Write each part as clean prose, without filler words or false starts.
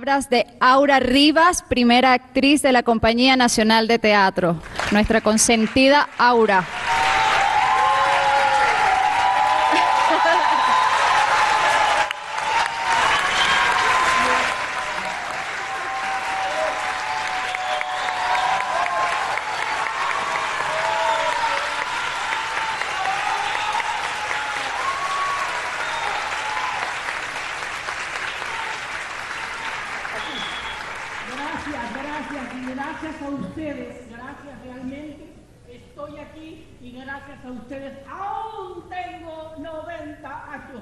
Palabras de Aura Rivas, primera actriz de la Compañía Nacional de Teatro, nuestra consentida Aura. Gracias a ustedes, gracias realmente, estoy aquí y gracias a ustedes aún tengo 90 años.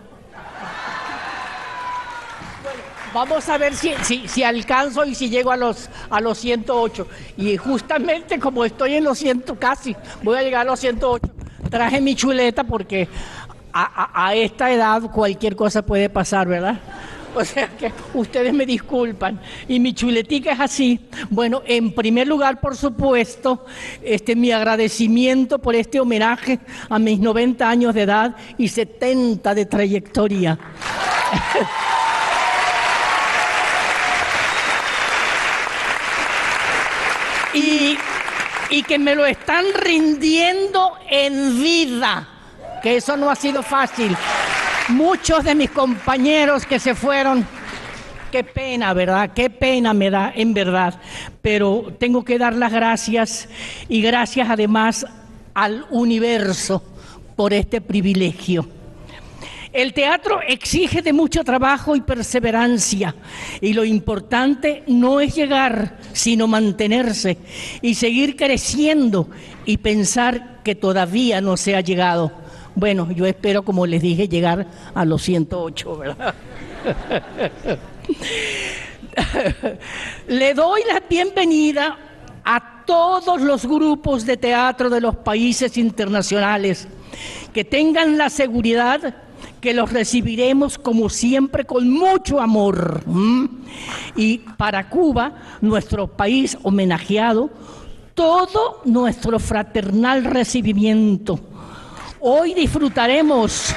Bueno, vamos a ver si alcanzo y si llego a los 108. Y justamente como estoy en los 100 casi, voy a llegar a los 108, traje mi chuleta porque a esta edad cualquier cosa puede pasar, ¿verdad? O sea que ustedes me disculpan. Y mi chuletica es así. Bueno, en primer lugar, por supuesto, mi agradecimiento por este homenaje a mis 90 años de edad y 70 de trayectoria. y que me lo están rindiendo en vida, que eso no ha sido fácil. Muchos de mis compañeros que se fueron, qué pena, ¿verdad? Qué pena me da, en verdad. Pero tengo que dar las gracias y gracias además al universo por este privilegio. El teatro exige de mucho trabajo y perseverancia, y lo importante no es llegar, sino mantenerse y seguir creciendo y pensar que todavía no se ha llegado. Bueno, yo espero, como les dije, llegar a los 108, ¿verdad? Le doy la bienvenida a todos los grupos de teatro de los países internacionales. Que tengan la seguridad que los recibiremos como siempre con mucho amor. Y para Cuba, nuestro país homenajeado, todo nuestro fraternal recibimiento. Hoy disfrutaremos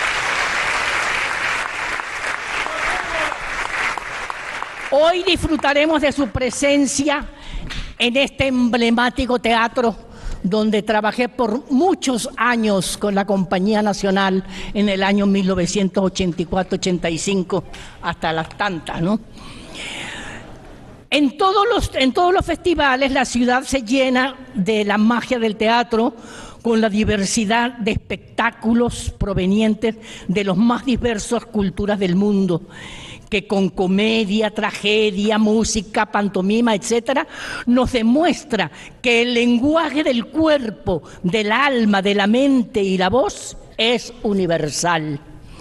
de su presencia en este emblemático teatro donde trabajé por muchos años con la Compañía Nacional en el año 1984-85 hasta las tantas, ¿no? En todos los festivales la ciudad se llena de la magia del teatro, con la diversidad de espectáculos provenientes de las más diversas culturas del mundo, que con comedia, tragedia, música, pantomima, etcétera, nos demuestra que el lenguaje del cuerpo, del alma, de la mente y la voz es universal.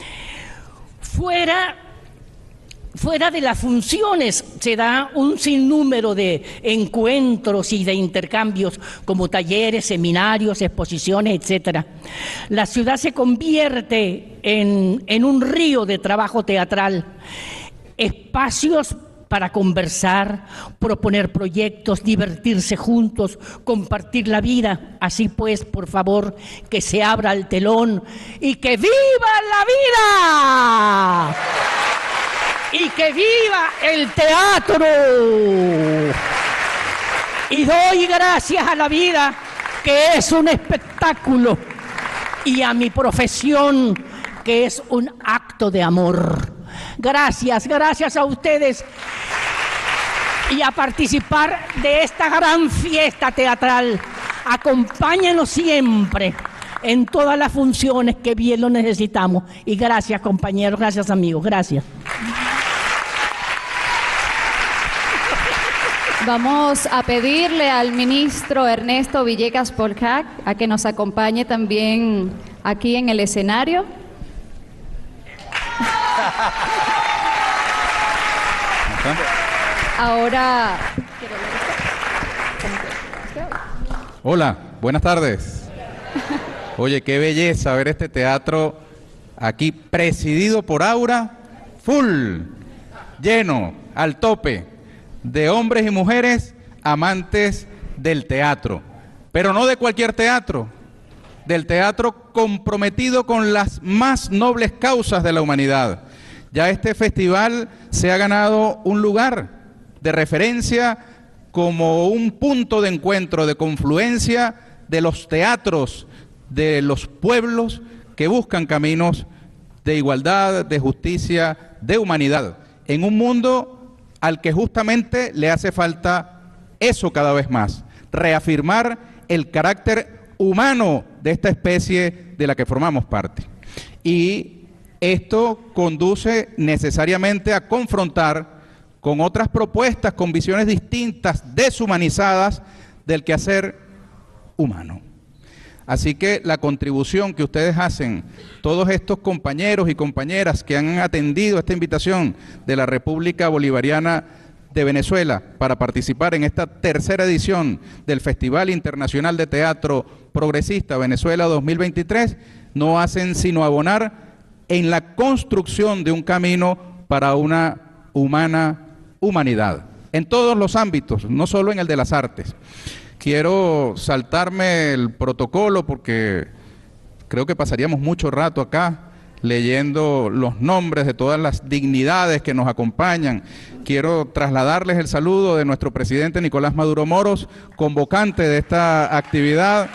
Fuera de las funciones se da un sinnúmero de encuentros y de intercambios como talleres, seminarios, exposiciones, etcétera. La ciudad se convierte en un río de trabajo teatral, espacios para conversar, proponer proyectos, divertirse juntos, compartir la vida. Así pues, por favor, que se abra el telón y que viva la vida. ¡Y que viva el teatro! Y doy gracias a la vida, que es un espectáculo, y a mi profesión, que es un acto de amor. Gracias a ustedes, y a participar de esta gran fiesta teatral. Acompáñenos siempre en todas las funciones, que bien lo necesitamos. Y gracias, compañeros, gracias, amigos, gracias. Vamos a pedirle al ministro Ernesto Villegas Polcac a que nos acompañe también aquí en el escenario. Ahora... Hola, buenas tardes. Oye, qué belleza ver este teatro aquí presidido por Aura, full, lleno, al tope, de hombres y mujeres amantes del teatro, pero no de cualquier teatro, del teatro comprometido con las más nobles causas de la humanidad, Ya este festival se ha ganado un lugar de referencia como un punto de encuentro, de confluencia de los teatros, de los pueblos que buscan caminos de igualdad, de justicia, de humanidad, en un mundo al que justamente le hace falta eso cada vez más, reafirmar el carácter humano de esta especie de la que formamos parte. Y esto conduce necesariamente a confrontar con otras propuestas, con visiones distintas, deshumanizadas del quehacer humano. Así que la contribución que ustedes hacen, todos estos compañeros y compañeras que han atendido esta invitación de la República Bolivariana de Venezuela para participar en esta tercera edición del Festival Internacional de Teatro Progresista Venezuela 2023, no hacen sino abonar en la construcción de un camino para una humanidad, en todos los ámbitos, no solo en el de las artes. Quiero saltarme el protocolo porque creo que pasaríamos mucho rato acá leyendo los nombres de todas las dignidades que nos acompañan. Quiero trasladarles el saludo de nuestro presidente Nicolás Maduro Moros, convocante de esta actividad.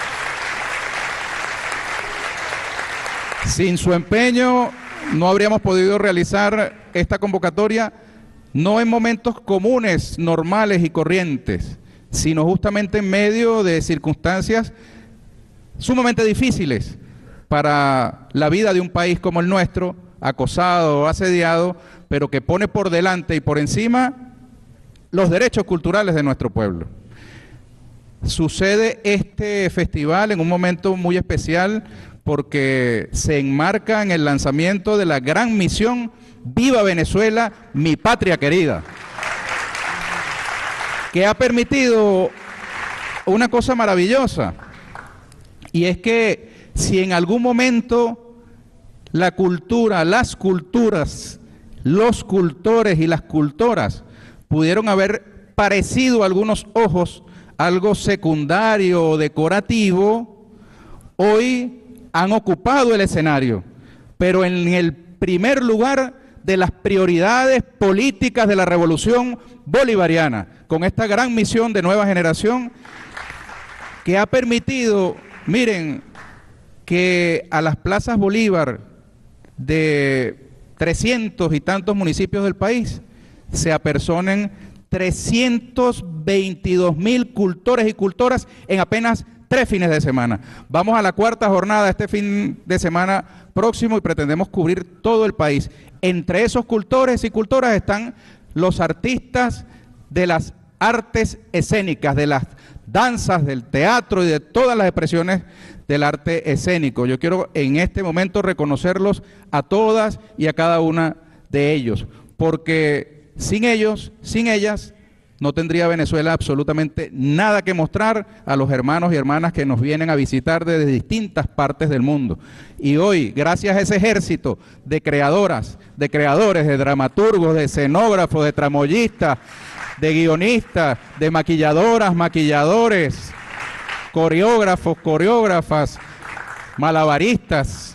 Sin su empeño no habríamos podido realizar esta convocatoria, no en momentos comunes, normales y corrientes, sino justamente en medio de circunstancias sumamente difíciles para la vida de un país como el nuestro, acosado, asediado, pero que pone por delante y por encima los derechos culturales de nuestro pueblo. Sucede este festival en un momento muy especial porque se enmarca en el lanzamiento de la gran misión Viva Venezuela, mi patria querida, que ha permitido una cosa maravillosa, y es que si en algún momento la cultura, las culturas, los cultores y las cultoras pudieron haber parecido a algunos ojos algo secundario o decorativo, hoy han ocupado el escenario, pero en el primer lugar de las prioridades políticas de la revolución bolivariana, con esta gran misión de nueva generación que ha permitido, miren, que a las plazas Bolívar de 300 y tantos municipios del país se apersonen 322.000 cultores y cultoras en apenas 3 fines de semana. Vamos a la cuarta jornada este fin de semana próximo y pretendemos cubrir todo el país. Entre esos cultores y cultoras están los artistas de las artes escénicas, de las danzas, del teatro y de todas las expresiones del arte escénico. Yo quiero en este momento reconocerlos a todas y a cada una de ellos, porque sin ellos, sin ellas, no tendría Venezuela absolutamente nada que mostrar a los hermanos y hermanas que nos vienen a visitar desde distintas partes del mundo. Y hoy, gracias a ese ejército de creadoras, de creadores, de dramaturgos, de escenógrafos, de tramoyistas, de guionistas, de maquilladoras, maquilladores, coreógrafos, coreógrafas, malabaristas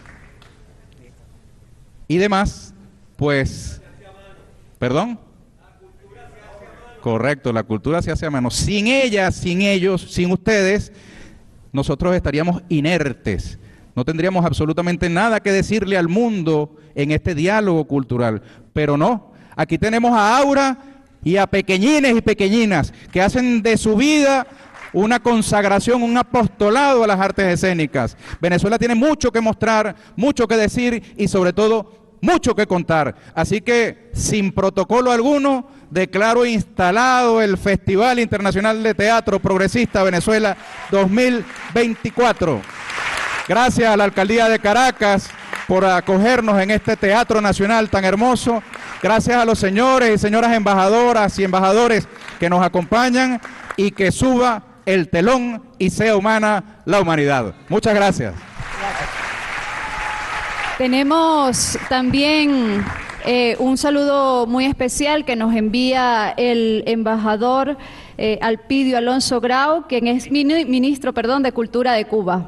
y demás, pues, ¿perdón? Correcto, la cultura se hace a mano. Sin ellas, sin ellos, sin ustedes, nosotros estaríamos inertes. No tendríamos absolutamente nada que decirle al mundo en este diálogo cultural. Pero no, aquí tenemos a Aura y a pequeñines y pequeñinas que hacen de su vida una consagración, un apostolado a las artes escénicas. Venezuela tiene mucho que mostrar, mucho que decir y sobre todo mucho que contar. Así que, sin protocolo alguno, declaro instalado el Festival Internacional de Teatro Progresista Venezuela 2024. Gracias a la Alcaldía de Caracas por acogernos en este Teatro Nacional tan hermoso. Gracias a los señores y señoras embajadoras y embajadores que nos acompañan y que suba el telón y sea humana la humanidad. Muchas gracias. Tenemos también un saludo muy especial que nos envía el embajador Alpidio Alonso Grau, quien es ministro, de Cultura de Cuba.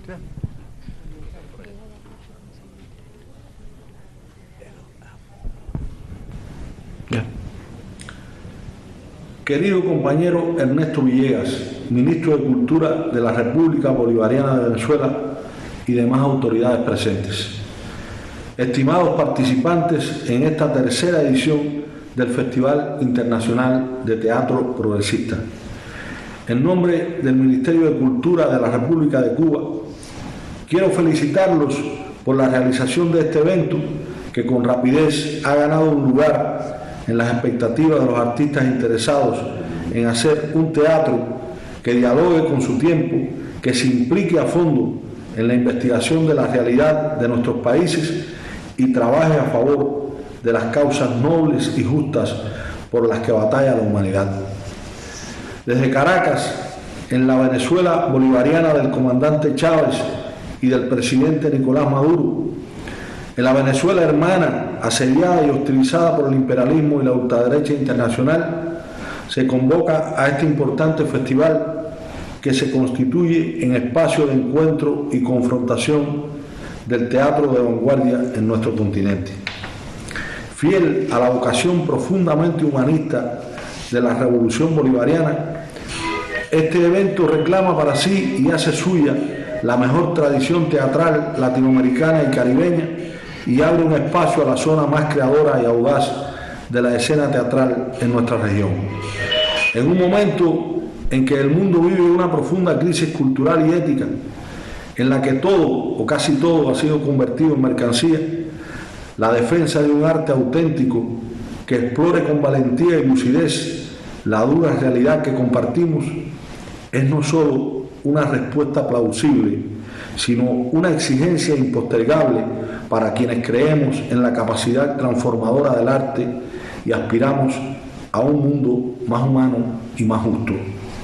Querido compañero Ernesto Villegas, ministro de Cultura de la República Bolivariana de Venezuela y demás autoridades presentes. Estimados participantes en esta tercera edición del Festival Internacional de Teatro Progresista. En nombre del Ministerio de Cultura de la República de Cuba, quiero felicitarlos por la realización de este evento que con rapidez ha ganado un lugar en las expectativas de los artistas interesados en hacer un teatro que dialogue con su tiempo, que se implique a fondo en la investigación de la realidad de nuestros países y trabaje a favor de las causas nobles y justas por las que batalla la humanidad. Desde Caracas, en la Venezuela bolivariana del comandante Chávez y del presidente Nicolás Maduro, en la Venezuela hermana, asediada y hostilizada por el imperialismo y la ultraderecha internacional, se convoca a este importante festival que se constituye en espacio de encuentro y confrontación del teatro de vanguardia en nuestro continente. Fiel a la vocación profundamente humanista de la Revolución Bolivariana, este evento reclama para sí y hace suya la mejor tradición teatral latinoamericana y caribeña y abre un espacio a la zona más creadora y audaz de la escena teatral en nuestra región. En un momento en que el mundo vive una profunda crisis cultural y ética, en la que todo o casi todo ha sido convertido en mercancía, la defensa de un arte auténtico que explore con valentía y lucidez la dura realidad que compartimos es no solo una respuesta plausible, sino una exigencia impostergable para quienes creemos en la capacidad transformadora del arte y aspiramos a un mundo más humano y más justo.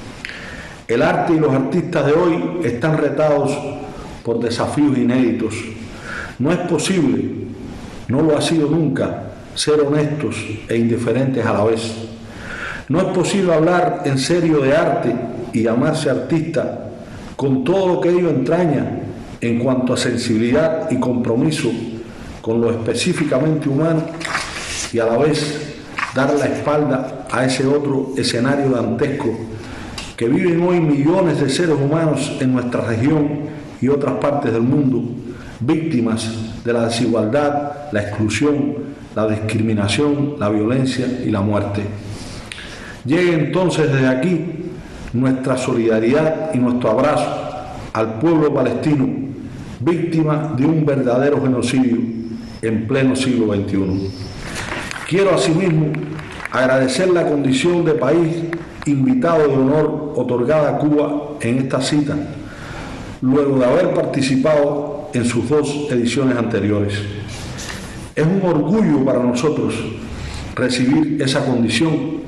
El arte y los artistas de hoy están retados por desafíos inéditos. No es posible, no lo ha sido nunca, ser honestos e indiferentes a la vez. No es posible hablar en serio de arte y llamarse artista con todo lo que ello entraña en cuanto a sensibilidad y compromiso con lo específicamente humano y a la vez dar la espalda a ese otro escenario dantesco que viven hoy millones de seres humanos en nuestra región y otras partes del mundo, víctimas de la desigualdad, la exclusión, la discriminación, la violencia y la muerte. Llegue entonces desde aquí nuestra solidaridad y nuestro abrazo al pueblo palestino, víctima de un verdadero genocidio en pleno siglo XXI. Quiero asimismo agradecer la condición de país invitado de honor otorgada a Cuba en esta cita, luego de haber participado en sus dos ediciones anteriores. Es un orgullo para nosotros recibir esa condición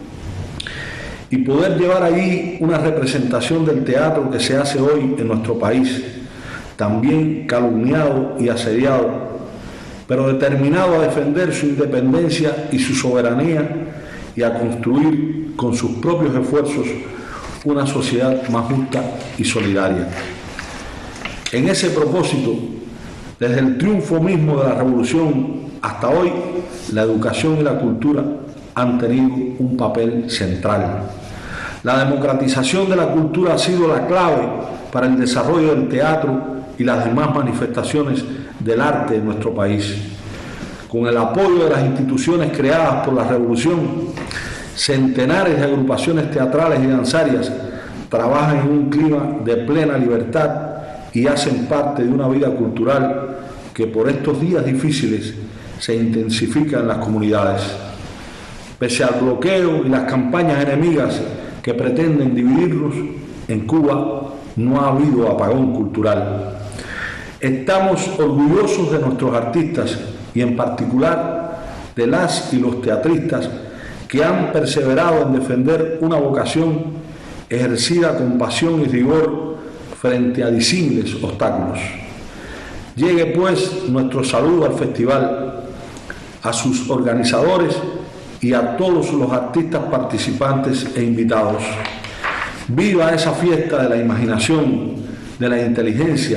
y poder llevar allí una representación del teatro que se hace hoy en nuestro país, también calumniado y asediado, pero determinado a defender su independencia y su soberanía y a construir con sus propios esfuerzos una sociedad más justa y solidaria. En ese propósito, desde el triunfo mismo de la revolución hasta hoy, la educación y la cultura han tenido un papel central. La democratización de la cultura ha sido la clave para el desarrollo del teatro y las demás manifestaciones del arte en nuestro país. Con el apoyo de las instituciones creadas por la revolución, centenares de agrupaciones teatrales y danzarias trabajan en un clima de plena libertad y hacen parte de una vida cultural que por estos días difíciles se intensifica en las comunidades. Pese al bloqueo y las campañas enemigas que pretenden dividirnos, en Cuba no ha habido apagón cultural. Estamos orgullosos de nuestros artistas y en particular de las y los teatristas que han perseverado en defender una vocación ejercida con pasión y rigor frente a disímiles obstáculos. Llegue pues nuestro saludo al festival, a sus organizadores y a todos los artistas participantes e invitados. Viva esa fiesta de la imaginación, de la inteligencia,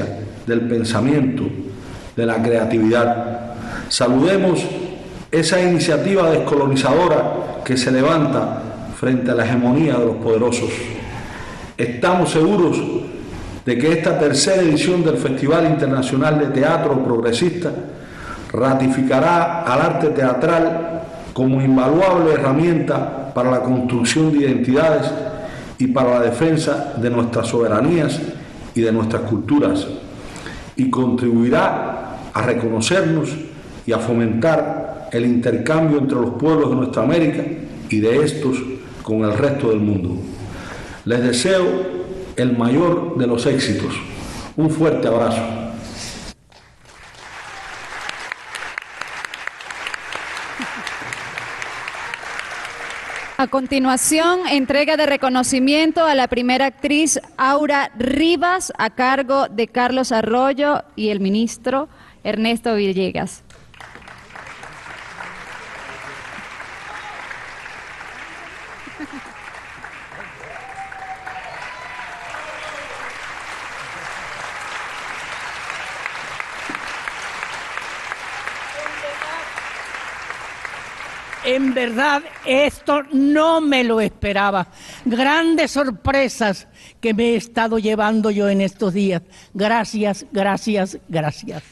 del pensamiento, de la creatividad. Saludemos esa iniciativa descolonizadora que se levanta frente a la hegemonía de los poderosos. Estamos seguros de que esta tercera edición del Festival Internacional de Teatro Progresista ratificará al arte teatral como invaluable herramienta para la construcción de identidades y para la defensa de nuestras soberanías y de nuestras culturas, y contribuirá a reconocernos y a fomentar el intercambio entre los pueblos de nuestra América y de estos con el resto del mundo. Les deseo el mayor de los éxitos. Un fuerte abrazo. A continuación, entrega de reconocimiento a la primera actriz Aura Rivas a cargo de Carlos Arroyo y el ministro Ernesto Villegas. En verdad, esto no me lo esperaba. Grandes sorpresas que me he estado llevando yo en estos días. Gracias, gracias, gracias.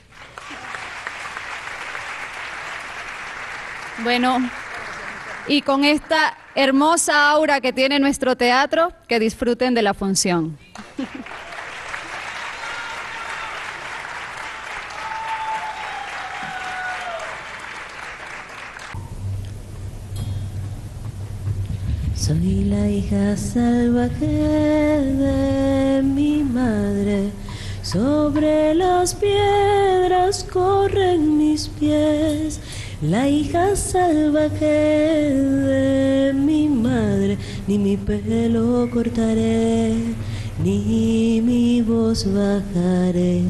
Bueno, y con esta hermosa aura que tiene nuestro teatro, que disfruten de la función. Soy la hija salvaje de mi madre, sobre las piedras corren mis pies. La hija salvaje de mi madre, ni mi pelo cortaré, ni mi voz bajaré.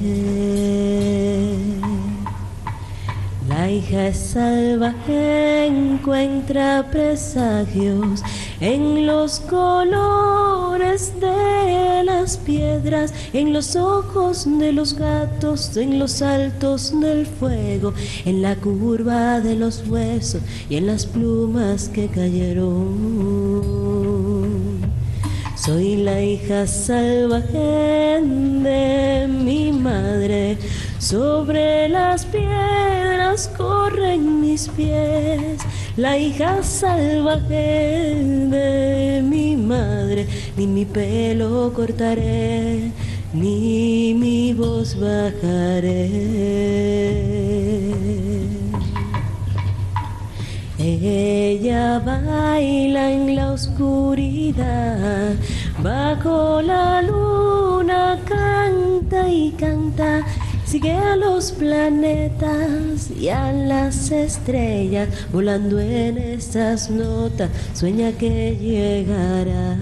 La hija salvaje encuentra presagios en los colores de las piedras, en los ojos de los gatos, en los saltos del fuego, en la curva de los huesos y en las plumas que cayeron. Soy la hija salvaje de mi madre, sobre las piedras corren mis pies. La hija salvaje de mi madre, ni mi pelo cortaré, ni mi voz bajaré. Ella baila en la oscuridad, bajo la luna canta y canta. Sigue a los planetas y a las estrellas, volando en estas notas, sueña que llegará.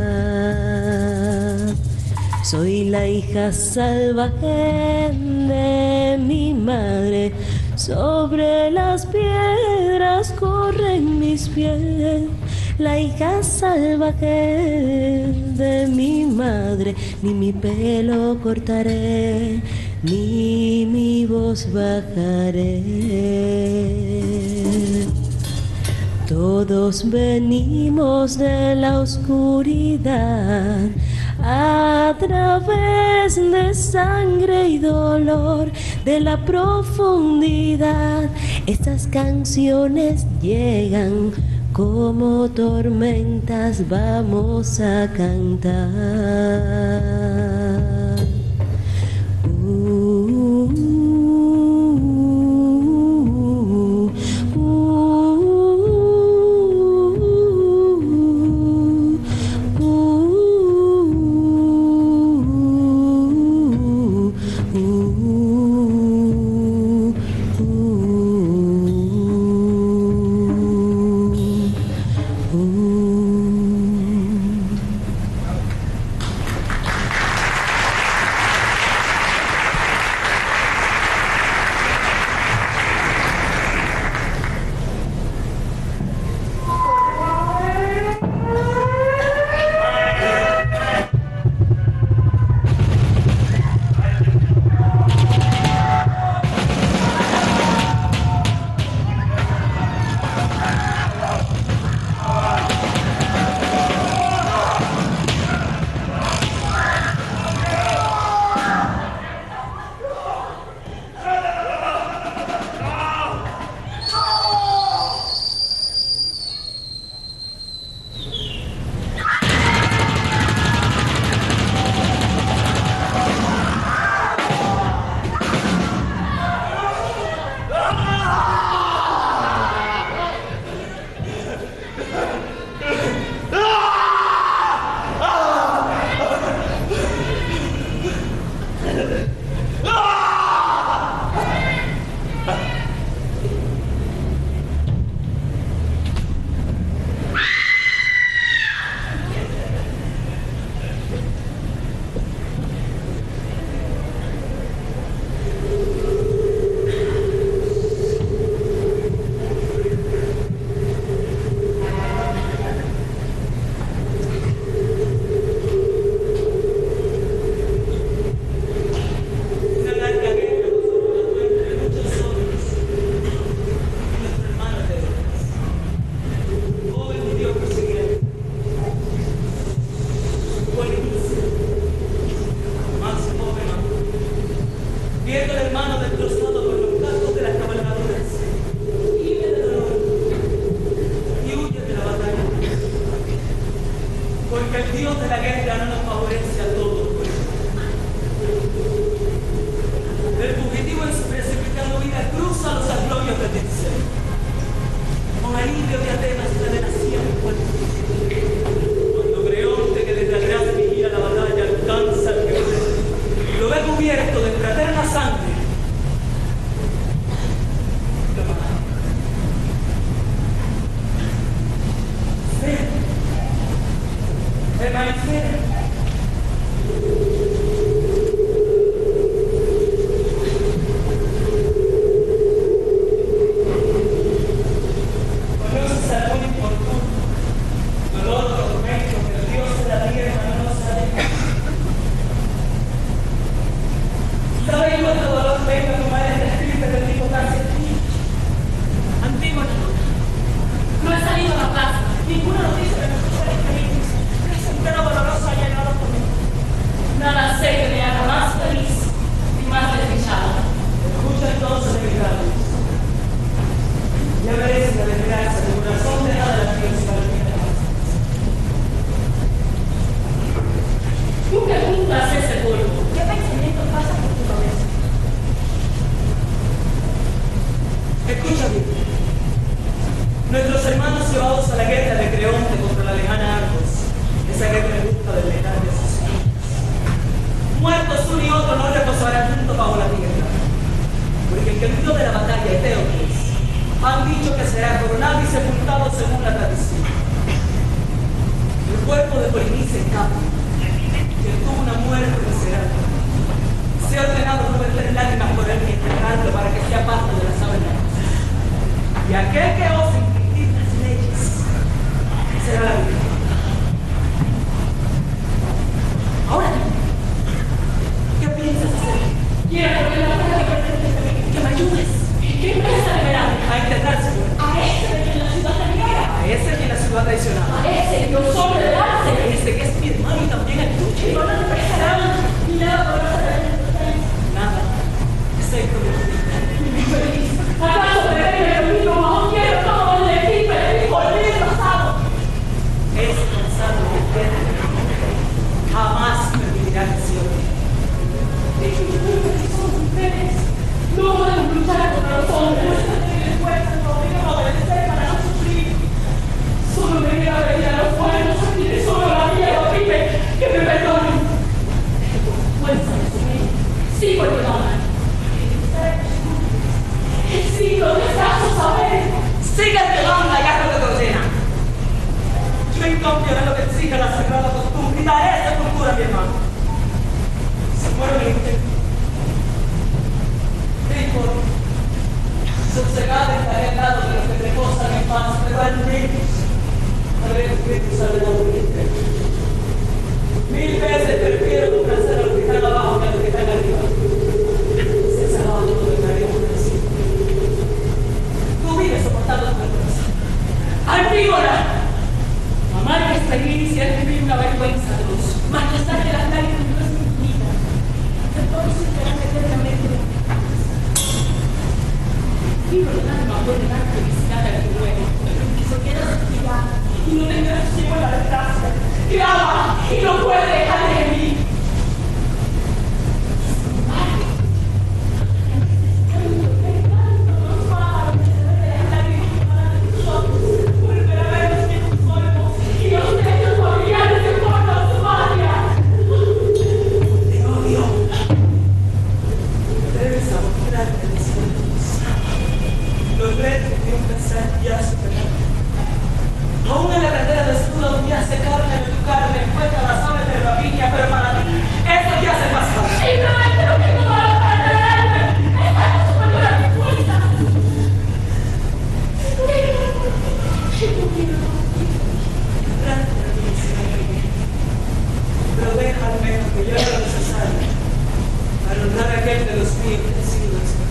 Soy la hija salvaje de mi madre, sobre las piedras corren mis pies. La hija salvaje de mi madre, ni mi pelo cortaré, ni mi voz bajaré. Todos venimos de la oscuridad, a través de sangre y dolor, de la profundidad. Estas canciones llegan como tormentas, vamos a cantar. viendo al hermano destrozado por los cascos de las cabalgaduras. Vive de dolor y huye de la batalla. Porque el Dios de la guerra no nos favorece a todos. El fugitivo en su precipitado vida cruza los aglobios de Tirceo. Con alivio de Atenas y de nación fuerte. Cuando Creonte, que desde atrás vigila la batalla, alcanza al guerrero y lo ve cubierto de fraterna sangre, lo mata. Permanecer. Nuestros hermanos llevados a la guerra de Creonte contra la lejana Argos, esa guerra en busca del letal de sus hijos. Muertos uno y otro no reposarán juntos bajo la tierra, porque el que huyó de la batalla, Eteocles, han dicho que será coronado y sepultado según la tradición. El cuerpo de Polinice, en cambio, que tuvo una muerte miserable, se ha ordenado no verter lágrimas por él ni enterrarlo para que sea parte de las aves. Y aquel que ose infringir las leyes será la vida. Ahora, ¿qué piensas hacer? Quiero volver a la batalla que me ayudes. ¿Qué empresa deberá? A enterrarse. A ese de quien la ciudad traicionada. A ese que la ciudad traicionada. A ese que osó rebelarse. A ese que es mi hermano y también el tuyo. Y no le prestarán ni nada por hacer. Nada, excepto de ti. Infeliz. ¿Acaso beberme lo mismo? Aún quiero todo de ti, pero olvidé pasado. Es cansado de tierra. Jamás permitirá que se odie. Son mujeres. No podemos luchar contra los hombres. Nuestra débil fuerza nos obliga a obedecer para no sufrir. Solo me queda pedir a los buenos a quienes solo la vida lo vive que me perdonen. Fuerza de su vida. Sí, porque no aman. Sí, lo descanso saber. Sigue pegando la guerra que te ordena. Yo en cambio haré lo que exige la sagrada costumbre y daré sepultura a mi hermano. Si muero en el intento, ¿qué importa? Sosegada estaré al lado de los que reposan en paz, pero al menos habré escrito salvador mi intento. 1000 veces prefiero complacer a los que están abajo que a los que están arriba. Si es abajo, no dejaremos de decir. Tú vives soportando tu corazón. ¡Antígona! Amar que experiencia es vivir una vergüenza atroz. Majestad de las lágrimas no es infinita. Entonces serán eternamente. Vivo el alma puede dar felicidad al que muere, que se queda suspirada y no tendrá ciego la desgracia. Que ama y no puede dejar de mí. Los retos de un pensar ya superados. Aún en la cartera de escudo donde hace carne de tu carne, encuentra las aves de la viña, pero para ti, eso ya se pasa. Simplemente no tengo nada para entregarme. Esta es superior a mi fuerza. Pero deja al menos que yo haga lo necesario para honrar a aquel de los míos que ha sido despertado.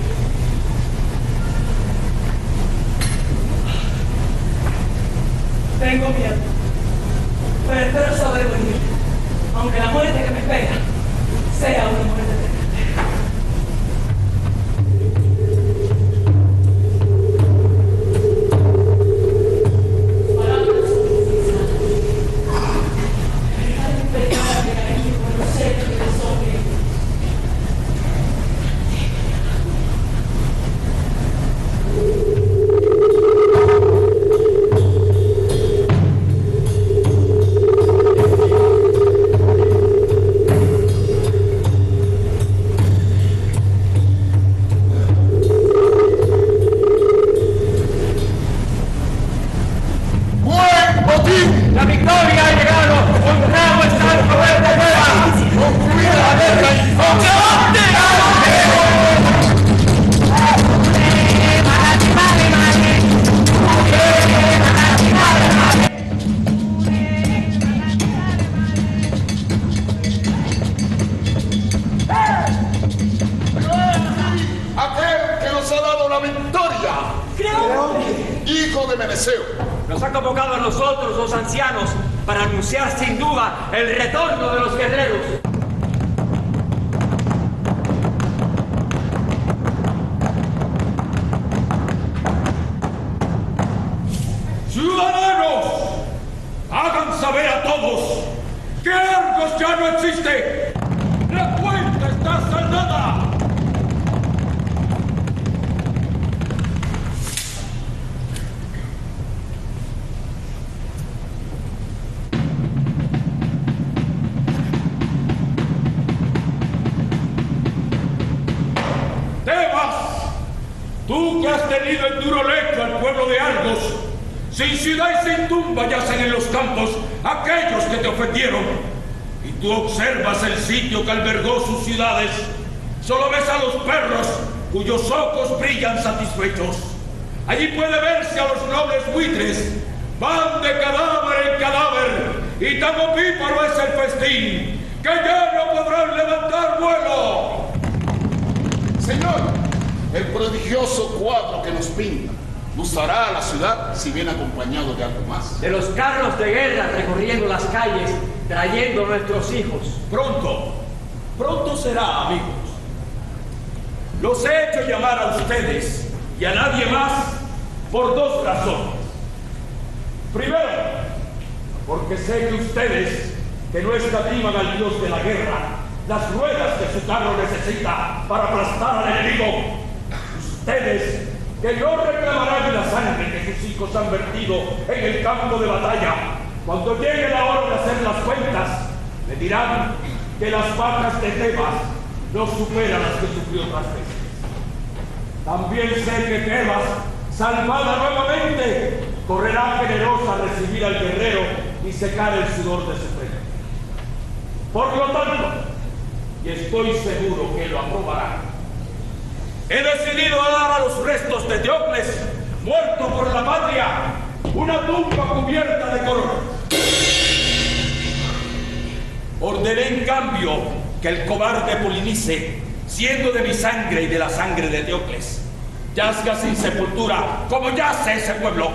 Tengo miedo, pero espero sobrevivir, aunque la muerte que me espera sea una muerte terrible. hijo de Meneceo. Nos ha convocado a nosotros, los ancianos, para anunciar sin duda el retorno de los guerreros. ¡Ciudadanos! Hagan saber a todos que Argos ya no existe. ¡La cuenta está saldada! Tebas, tú que has tenido en duro lecho al pueblo de Argos, sin ciudad y sin tumba yacen en los campos aquellos que te ofendieron. Y tú observas el sitio que albergó sus ciudades. Solo ves a los perros cuyos ojos brillan satisfechos. Allí puede verse a los nobles buitres. Van de cadáver en cadáver. Y tan opíparo es el festín que ya no podrán levantar vuelo. Señor, el prodigioso cuadro que nos pinta gustará a la ciudad si viene acompañado de algo más. De los carros de guerra recorriendo las calles, trayendo nuestros hijos. Pronto será, amigos. Los he hecho llamar a ustedes y a nadie más por dos razones. Primero, porque sé que ustedes, que no escatiman al dios de la guerra, las ruedas que su carro necesita para aplastar al enemigo. Ustedes, que no reclamarán la sangre que sus hijos han vertido en el campo de batalla. Cuando llegue la hora de hacer las cuentas, me dirán que las vacas de Tebas no superan las que sufrió otras veces. También sé que Tebas, salvada nuevamente, correrá generosa a recibir al guerrero y secar el sudor de su frente. Por lo tanto, y estoy seguro que lo aprobarán, he decidido dar a los restos de Teocles, muerto por la patria, una tumba cubierta de corona. Ordené en cambio que el cobarde Polinice, siendo de mi sangre y de la sangre de Teocles, yazga sin sepultura como yace ese pueblo.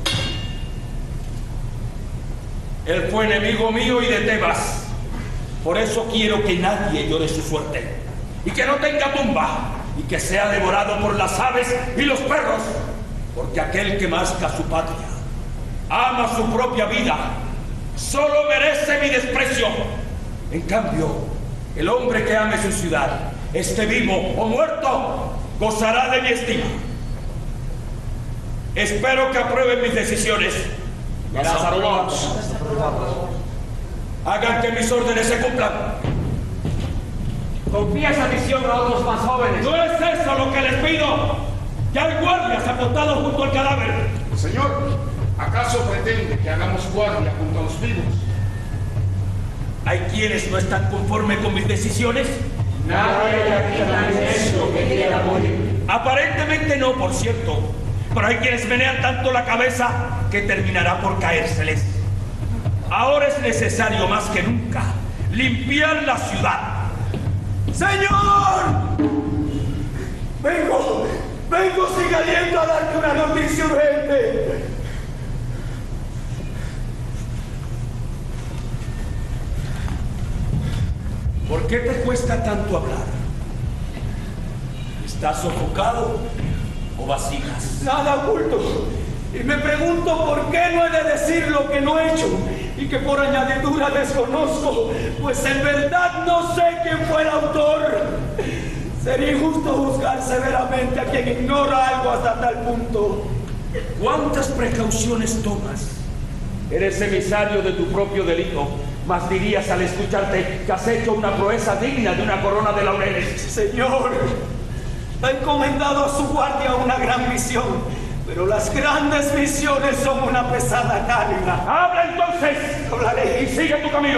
Él fue enemigo mío y de Tebas. Por eso quiero que nadie llore su suerte y que no tenga tumba, y que sea devorado por las aves y los perros, porque aquel que masca su patria, ama su propia vida, solo merece mi desprecio. En cambio, el hombre que ame su ciudad, esté vivo o muerto, gozará de mi estima. Espero que aprueben mis decisiones. Las aprobamos. Hagan que mis órdenes se cumplan. Confía esa misión a otros más jóvenes. No es eso lo que les pido. Ya hay guardias apostados junto al cadáver. Señor, ¿acaso pretende que hagamos guardia junto a los vivos? ¿Hay quienes no están conformes con mis decisiones? Nadie aquí tan necio que quiera morir. Aparentemente no, por cierto. Pero hay quienes menean tanto la cabeza que terminará por caérseles. Ahora es necesario más que nunca limpiar la ciudad. ¡Señor! Vengo sin aliento a darte una noticia urgente. ¿Por qué te cuesta tanto hablar? ¿Estás sofocado o vacilas? Nada oculto. Y me pregunto por qué no he de decir lo que no he hecho y que por añadidura desconozco, pues en verdad no sé quién fue el autor. Sería injusto juzgar severamente a quien ignora algo hasta tal punto. ¿Cuántas precauciones tomas? Eres emisario de tu propio delito, mas dirías al escucharte que has hecho una proeza digna de una corona de laureles. Señor, ha encomendado a su guardia una gran misión. Pero las grandes misiones son una pesada carga. ¡Habla entonces! Hablaré. Y sigue tu camino.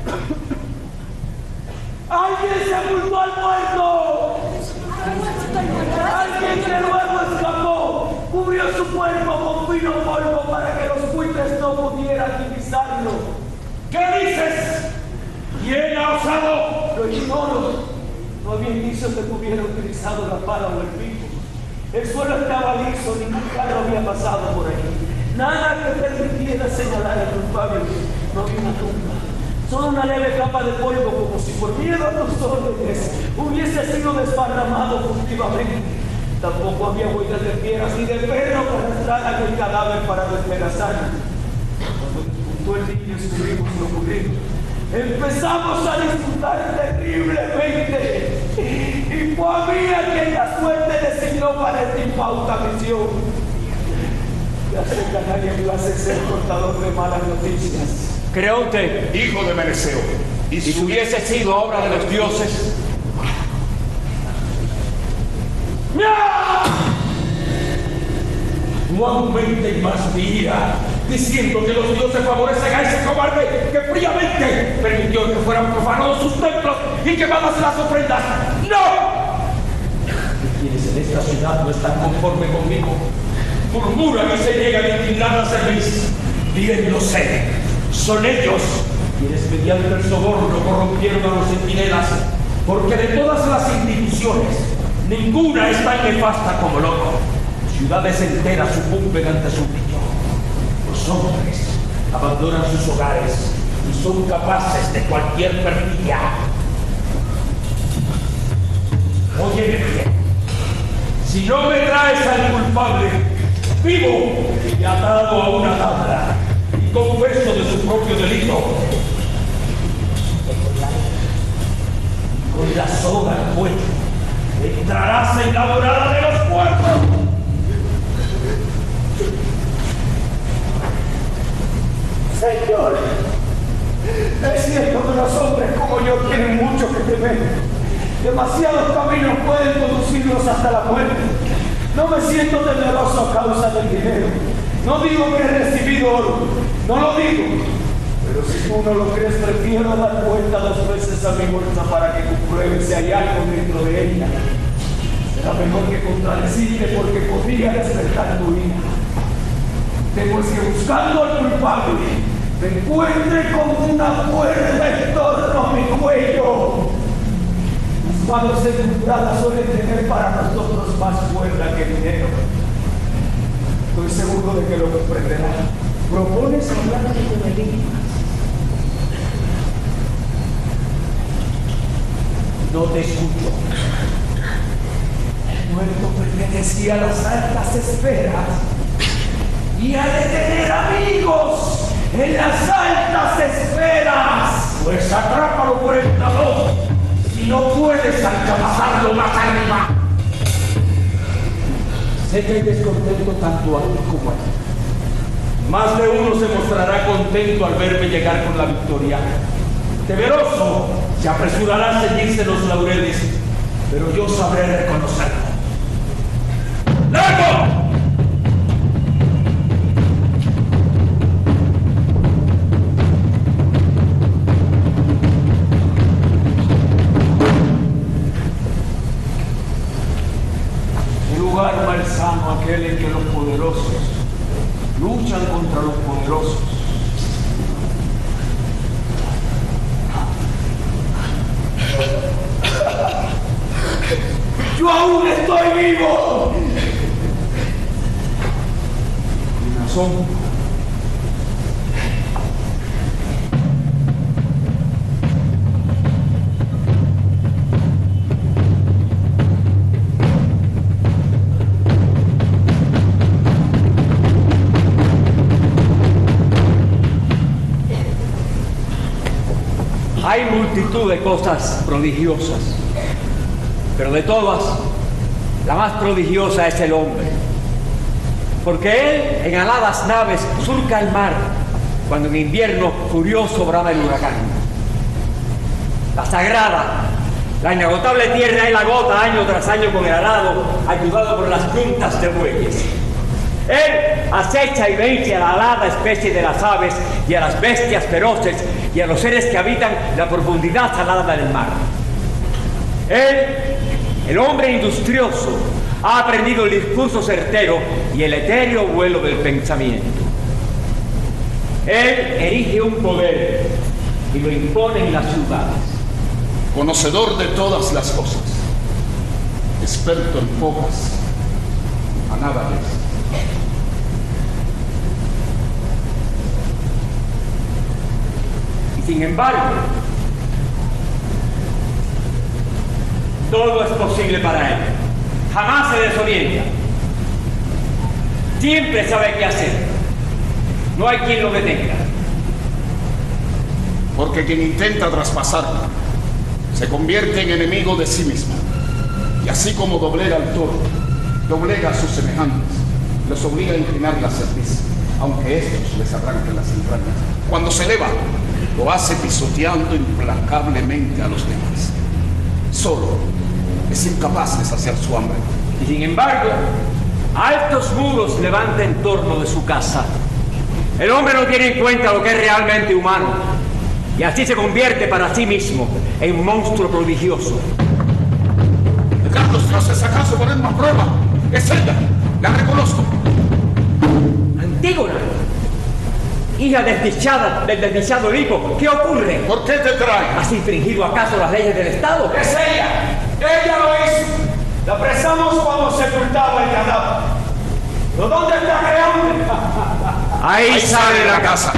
¡Alguien sepultó al muerto! ¡Alguien que luego escapó! Cubrió su cuerpo con fino polvo para que los buitres no pudieran divisarlo. ¿Qué dices? ¿Quién ha osado? Lo ignoro. No había indicios de que hubiera utilizado la pala o el pico. El suelo estaba liso, ningún carro había pasado por aquí. Nada que permitiera señalar al culpable. No había una tumba, solo una leve capa de polvo, como si por miedo a los órdenes hubiese sido desparramado furtivamente. Tampoco había huellas de piedras ni de perro que arrastraran el cadáver para despedazar. Cuando despuntó el día y descubrimos lo ocurrido, empezamos a disfrutar terriblemente. Y fue a mí a quien la suerte designó para esta infausta misión. Ya sé que a nadie me hace ser portador de malas noticias. Creonte, hijo de Meneceo, y si hubiese sido obra de los dioses, no aumenten más mi ira, diciendo que los dioses favorecen a ese cobarde que fríamente permitió que fueran profanados sus templos y quemadas las ofrendas. ¡No! Y quienes en esta ciudad no están conformes conmigo murmuran y se niegan a indignar a servir. Bien lo sé, son ellos quienes mediante el soborno corrompieron a los centinelas, porque de todas las instituciones ninguna es tan nefasta como el oro. Ciudades enteras sucumben ante su brillo. Los hombres abandonan sus hogares y son capaces de cualquier perfidia. Óyeme bien, si no me traes al culpable vivo y atado a una tabla y confeso de su propio delito, con la soga al cuello entrarás en la morada de los muertos. Señor, es cierto que los hombres como yo tienen mucho que temer. Demasiados caminos pueden conducirlos hasta la muerte. No me siento temeroso a causa del dinero. No digo que he recibido oro, no lo digo. Pero si tú no lo crees, prefiero dar vuelta 2 veces a mi bolsa para que compruebe si hay algo dentro de ella. Será mejor que contradecirte porque podría despertar tu ira. Temo es que buscando al culpable me encuentre con una cuerda en torno a mi cuello. Las manos sepultadas suelen tener para nosotros más cuerda que dinero. Estoy seguro de que lo comprenderá. ¿Propones hablar con enigmas? No te escucho. El muerto pertenecía a las altas esferas y ha de tener amigos en las altas esferas. Pues atrápalo por el talón si no puedes alcanzarlo más arriba. Sé que hay descontento tanto aquí como aquí. Más de uno se mostrará contento al verme llegar con la victoria. Temeroso se apresurará a ceñirse los laureles, pero yo sabré reconocerlo. ¡Largo! El lugar malsano, aquel en que los poderosos luchan contra los poderosos. ¡Yo aún estoy vivo! Un asombro. Hay multitud de cosas prodigiosas, pero de todas, la más prodigiosa es el hombre. Porque él, en aladas naves, surca el mar, cuando en invierno furioso brama el huracán. La sagrada, la inagotable tierra él agota año tras año con el arado, ayudado por las puntas de bueyes. Él acecha y vence a la alada especie de las aves y a las bestias feroces y a los seres que habitan la profundidad salada del mar. Él, el hombre industrioso, ha aprendido el discurso certero y el etéreo vuelo del pensamiento. Él erige un poder y lo impone en las ciudades. Conocedor de todas las cosas, experto en pocas a nada de eso. Y sin embargo, todo es posible para él. Jamás se desorienta. Siempre sabe qué hacer. No hay quien lo detenga. Porque quien intenta traspasarla se convierte en enemigo de sí mismo. Y así como doblega al toro, doblega a sus semejantes, los obliga a inclinar la cerviz, aunque estos les arranquen las entrañas. Cuando se eleva, lo hace pisoteando implacablemente a los demás. Solo es incapaz de saciar su hambre. Y sin embargo, altos muros levanta en torno de su casa. El hombre no tiene en cuenta lo que es realmente humano, y así se convierte para sí mismo en un monstruo prodigioso. Carlos, ¿no haces acaso poner más prueba? Es ella, la reconozco. Antígona, hija desdichada del desdichado Edipo, ¿qué ocurre? ¿Por qué te trae? ¿Has infringido acaso las leyes del Estado? Es ella. Ella lo hizo. La apresamos cuando sepultaba el cadáver. ¿Pero dónde está Creonte? Ahí sale de la casa.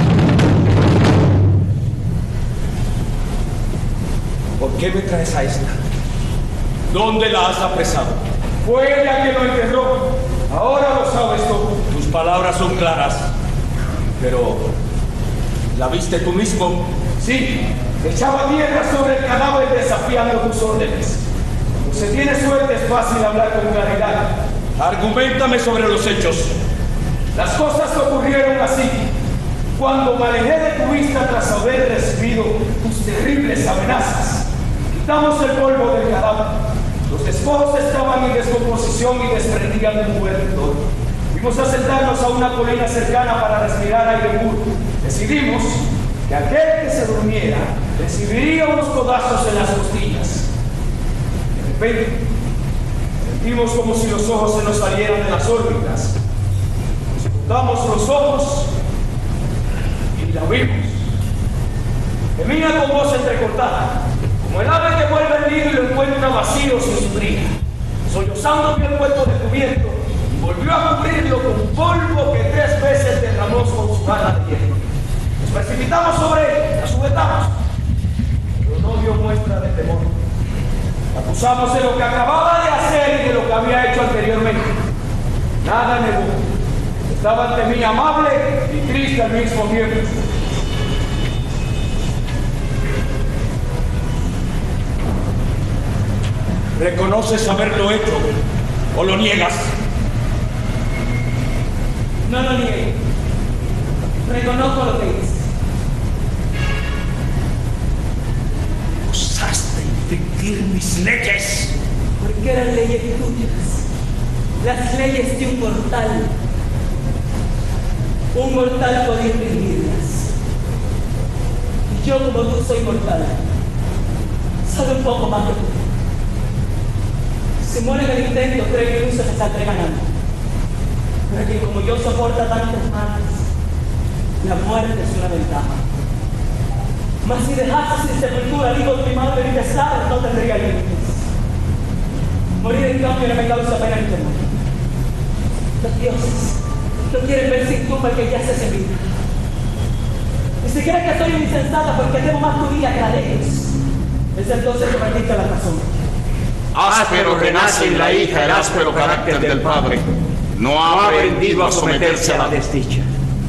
¿Por qué me traes a esta? ¿Dónde la has apresado? Fue ella quien lo enterró. Ahora lo sabes tú. Tus palabras son claras. Pero, ¿la viste tú mismo? Sí, echaba tierra sobre el cadáver desafiando tus órdenes. Cuando se tiene suerte es fácil hablar con claridad. Argumentame sobre los hechos. Las cosas ocurrieron así. Cuando me alejé de tu vista tras haber recibido tus terribles amenazas, quitamos el polvo del cadáver. Los despojos estaban en descomposición y desprendían un buen hedor. Fuimos a sentarnos a una colina cercana para respirar aire puro. Decidimos que aquel que se durmiera recibiría unos codazos en las costillas. De repente, sentimos como si los ojos se nos salieran de las órbitas. Nos los ojos y la vimos. Gemía con voz entrecortada, como el ave que vuelve el nido y lo encuentra vacío sin su cría. Sollozando vio el cuerpo descubierto y volvió a cubrirlo con polvo que 3 veces derramó con su garra de hierro. Nos precipitamos sobre él, la sujetamos, pero no dio muestra de temor. La acusamos de lo que acababa de hacer y de lo que había hecho anteriormente. Nada negó. Estaba ante mí amable y triste al mismo tiempo. ¿Reconoces haberlo hecho o lo niegas? No lo niego. Reconozco lo que hice. Osaste infringir mis leyes. Porque eran leyes tuyas. Las leyes de un mortal. Un mortal podía infringirlas. Y yo, como tú, soy mortal. Sabe un poco más que tú. Si muere en el intento, cree que incluso se saldré ganando. Pero que como yo soporta tantas males, la muerte es una ventaja. Mas si dejase sin sepultura al hijo de mi madre ni pesar, no tendría límites. Morir en cambio no me causa pena ni temor. Los dioses no quieren ver sin tumba el que yace sin vida. Y si crees que soy insensata porque temo más tu vida que la de ellos, es entonces que perdiste la razón. Áspero renace en la hija el áspero carácter del padre. No ha aprendido a someterse a la desdicha.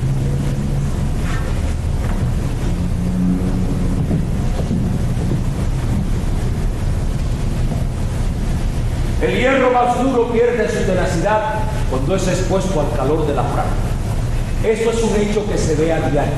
El hierro más duro pierde su tenacidad cuando es expuesto al calor de la práctica. Eso es un hecho que se ve a diario.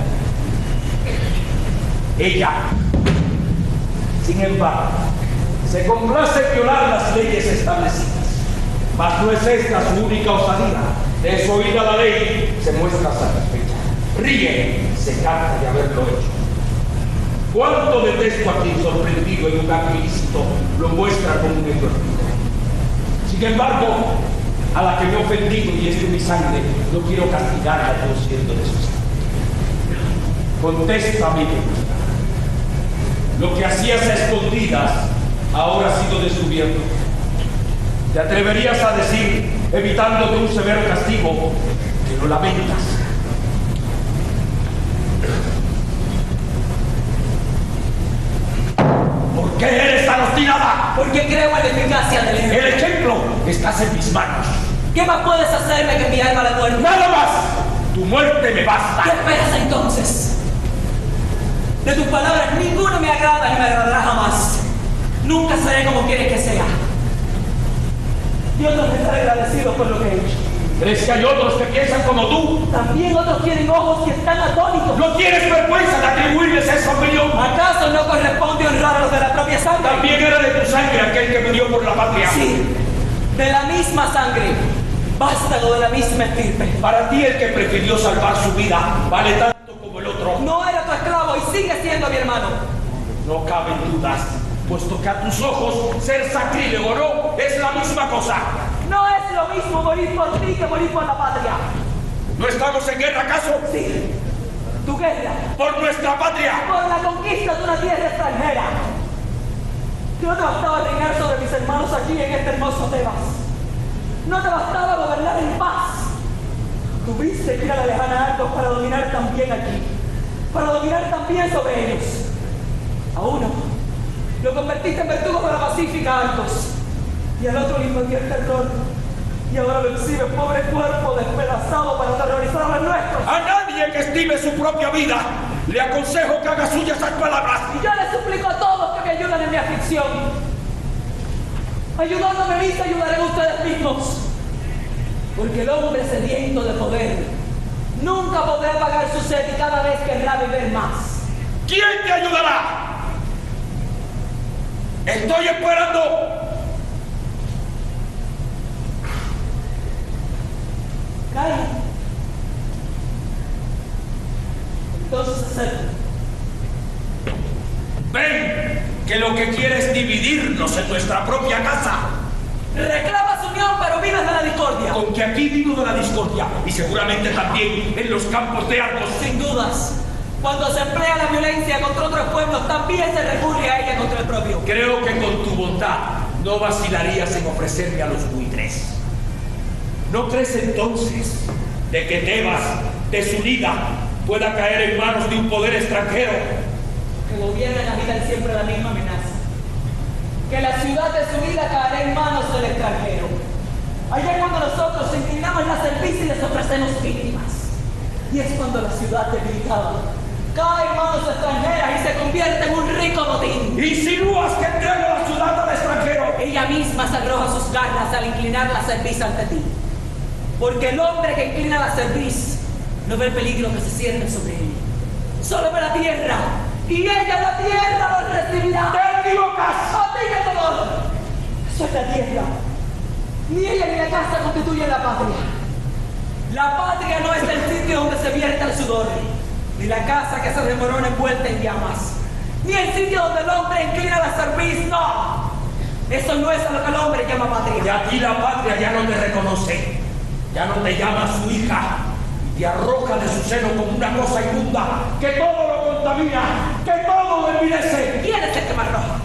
Ella, sin embargo, se complace en violar las leyes establecidas. Mas no es esta su única osadía. Desoída la ley, se muestra satisfecha. Ríe, se jacta de haberlo hecho. Cuánto detesto a quien sorprendido en un acto ilícito lo muestra como un exorcismo. Sin embargo, a la que me he ofendido y es de mi sangre, no quiero castigarla conociendo de su sangre. Contesta, amigo. Lo que hacías a escondidas ahora ha sido descubierto. Te atreverías a decir, evitándote un severo castigo, que lo lamentas. ¿Por qué eres tan obstinada? Porque creo en la eficacia del ejemplo. El ejemplo estás en mis manos. ¿Qué más puedes hacerme que enviarme a la muerte? ¡Nada más! Tu muerte me basta. ¿Qué esperas entonces? De tus palabras ninguno me agrada ni me agradará jamás. Nunca seré como quieres que sea. Dios nos estará agradecido por lo que he hecho. ¿Crees que hay otros que piensan como tú? También otros tienen ojos y están atónitos. ¿No tienes vergüenza de atribuirles esa opinión? ¿Acaso no corresponde honrar a los de la propia sangre? También era de tu sangre aquel que murió por la patria. Sí, de la misma sangre, vástago de la misma estirpe. Para ti el que prefirió salvar su vida vale tanto como el otro. No era tu esclavo y sigue siendo mi hermano. No caben dudas, puesto que a tus ojos ser sacrílego o no es la misma cosa. No es lo mismo morir por ti que morir por la patria. ¿No estamos en guerra acaso? Sí. ¿Tu guerra? ¡Por nuestra patria! Por la conquista de una tierra extranjera. No te bastaba reinar sobre mis hermanos aquí en este hermoso Tebas. No te bastaba gobernar en paz. Tuviste que ir a la lejana Argos para dominar también aquí. Para dominar también sobre ellos. A uno lo convertiste en verdugo de la pacífica Argos. Y al otro le invadió el terror. Y ahora lo exhibe pobre cuerpo despedazado para aterrorizar a los nuestros. A nadie que estime su propia vida le aconsejo que haga suyas esas palabras. Y yo les suplico a todos que me ayuden en mi aflicción. Ayudándome a mí, ayudaré a ustedes mismos. Porque el hombre sediento de poder nunca podrá apagar su sed y cada vez querrá beber más. ¿Quién te ayudará? Estoy esperando. Cae. Entonces acepto. Ven, que lo que quiere es dividirnos en nuestra propia casa. Reclamas unión, pero vives de la discordia. Con que aquí vivo de la discordia, y seguramente también en los campos de Argos. Sin dudas. Cuando se emplea la violencia contra otros pueblos, también se recurre a ella contra el propio. Creo que con tu bondad no vacilarías en ofrecerme a los buitres. ¿No crees entonces de que Tebas, desunida, pueda caer en manos de un poder extranjero? Que gobiernan habitan siempre la misma amenaza. Que la ciudad desunida caerá en manos del extranjero. Allá es cuando nosotros inclinamos la cerviz y les ofrecemos víctimas. Y es cuando la ciudad debilitada cae en manos extranjeras y se convierte en un rico botín. ¿Insinúas que entrega la ciudad al extranjero? Ella misma se arroja sus garras al inclinar la cerviz ante ti. Porque el hombre que inclina la cerviz no ve el peligro que se cierne sobre él. Solo ve la tierra. Y ella, la tierra, lo recibirá. ¡Te equivocas! ¡Atiende el dolor! Eso es la tierra. Ni ella ni la casa constituyen la patria. La patria no es el sitio donde se vierte el sudor, ni la casa que se demorona envuelta en llamas, ni el sitio donde el hombre inclina la cerviz, no. Eso no es a lo que el hombre llama patria. Y a ti la patria ya no te reconoce, ya no te llama su hija, y te arroja de su seno como una cosa inmunda, que todo lo contamina, que todo lo envilece. ¿Quién es el que me arroja?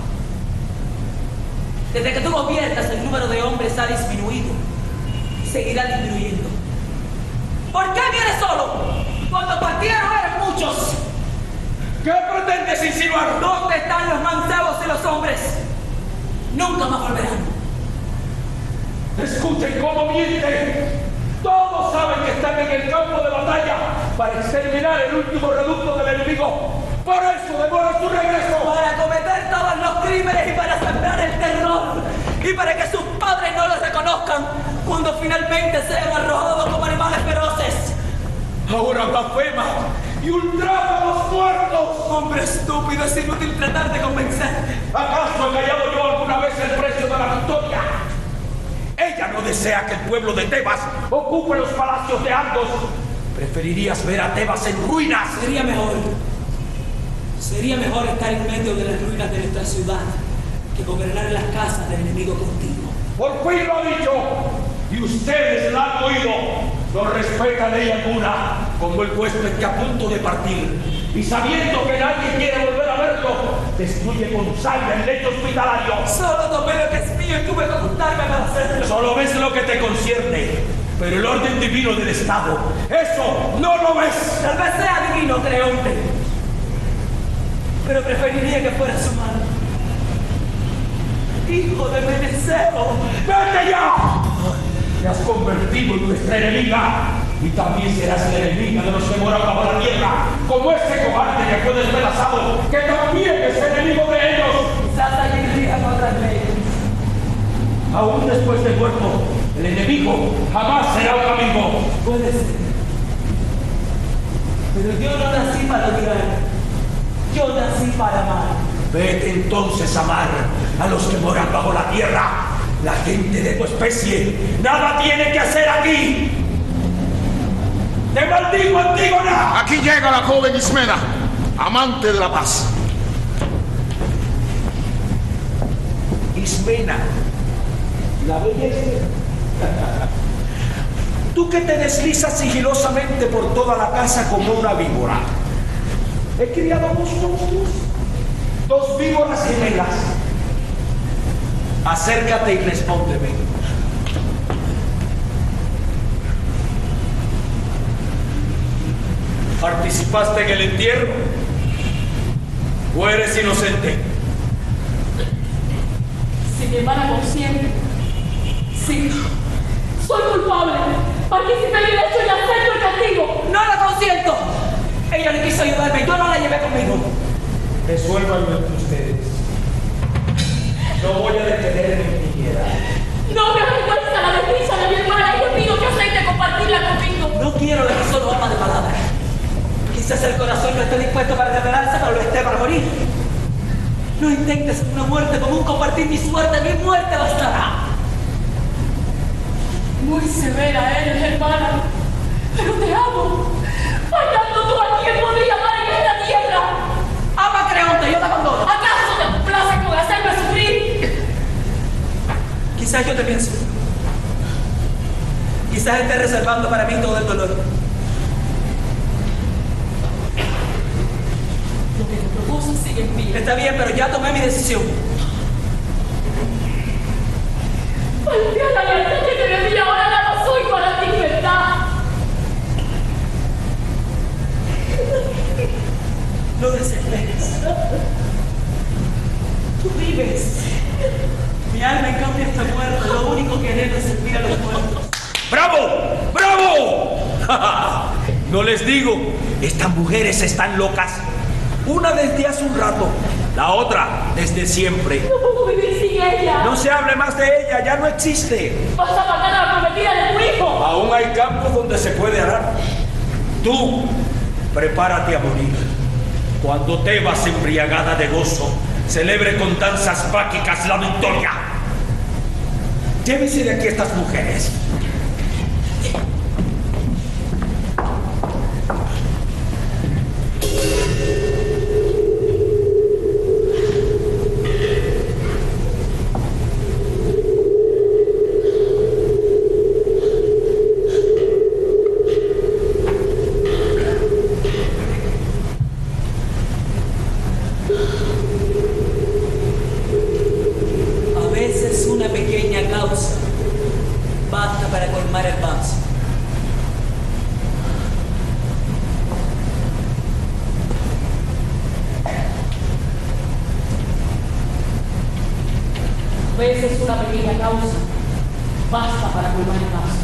Desde que tú gobiernas, el número de hombres ha disminuido y seguirá disminuyendo. ¿Por qué vienes solo? Cuando partieron eran muchos. ¿Qué pretendes insinuar? ¿Dónde están los mancebos y los hombres? Nunca más volverán. Escuchen cómo mienten. Todos saben que están en el campo de batalla para exterminar el último reducto del enemigo. Por eso demora su regreso. Para cometer todos los crímenes y para sembrar el terror. Y para que sus padres no los reconozcan cuando finalmente sean arrojados como animales feroces. Ahora blasfema y ultraja a los muertos. Hombre estúpido, es inútil tratar de convencer. ¿Acaso he callado yo alguna vez el precio de la victoria? Ella no desea que el pueblo de Tebas ocupe los palacios de Argos. Preferirías ver a Tebas en ruinas. Sería mejor estar en medio de las ruinas de nuestra ciudad que gobernar en las casas del enemigo contigo. Por fin lo ha dicho, y ustedes la han oído. No respetan ley alguna, como el huésped que a punto de partir, y sabiendo que nadie quiere volver a verlo, destruye con sangre el lecho hospitalario. Solo tomé lo que es mío y tuve que ocultarme para hacer serlo. Solo ves lo que te concierne, pero el orden divino del Estado, eso no lo ves. Tal vez sea divino, Creonte, pero preferiría que fuera su madre. Hijo de Meneceo. ¡Vete ya! Te has convertido en nuestra enemiga y también serás la enemiga de los que moran bajo la tierra, como ese cobarde que fue despedazado, que también es enemigo de ellos. Quizás allí rijan otras leyes. Aún después de muerto, el enemigo jamás será un amigo. Puede ser. Pero yo no nací para odiar. Yo nací para amar. Vete entonces a amar a los que moran bajo la tierra, la gente de tu especie. Nada tiene que hacer aquí. ¡Te maldigo, Antígona! Aquí llega la joven Ismena, amante de la paz. Ismena, la belleza. Tú que te deslizas sigilosamente por toda la casa como una víbora. He criado dos víboras gemelas. Acércate y respóndeme. ¿Participaste en el entierro? ¿O eres inocente? Si mi hermana consiente, sí, soy culpable. Participé en el hecho y acepto el castigo. ¡No la consiento! Ella le quiso ayudarme, yo no la llevé conmigo. Resuélvanlo entre ustedes. No voy a detener mi piedad. No me avergüenza la desdicha de mi hermana y le pido que acepte compartirla conmigo. No quiero de que solo ama de palabra. Quizás el corazón no esté dispuesto para revelarse, pero lo esté para morir. No intentes una muerte común compartir mi suerte, mi muerte bastará. Muy severa eres, hermana, pero te amo. Fallando tú, ¿a quién podría amar en esta tierra? Ama, Creonte, yo te abandono. ¿Acaso te complace con hacerme sufrir? Quizás yo te pienso. Quizás esté reservando para mí todo el dolor. Lo que te propuso sigue en pie. Está bien, pero ya tomé mi decisión. Falté a la lealtad que te debía, ahora nada soy para ti, ¿verdad? No desesperes. Tú vives. Mi alma en cambio está muerta. Lo único que anhelo es servir a los muertos. ¡Bravo! ¡Bravo! No les digo, estas mujeres están locas. Una desde hace un rato, la otra desde siempre. No puedo vivir sin ella. No se hable más de ella, ya no existe. Vas a matar a la prometida de tu hijo. Aún hay campos donde se puede arar. Tú, prepárate a morir. Cuando Tebas, embriagada de gozo, celebre con danzas báquicas la victoria. Llévese de aquí estas mujeres. A veces una pequeña causa basta para colmar el vaso.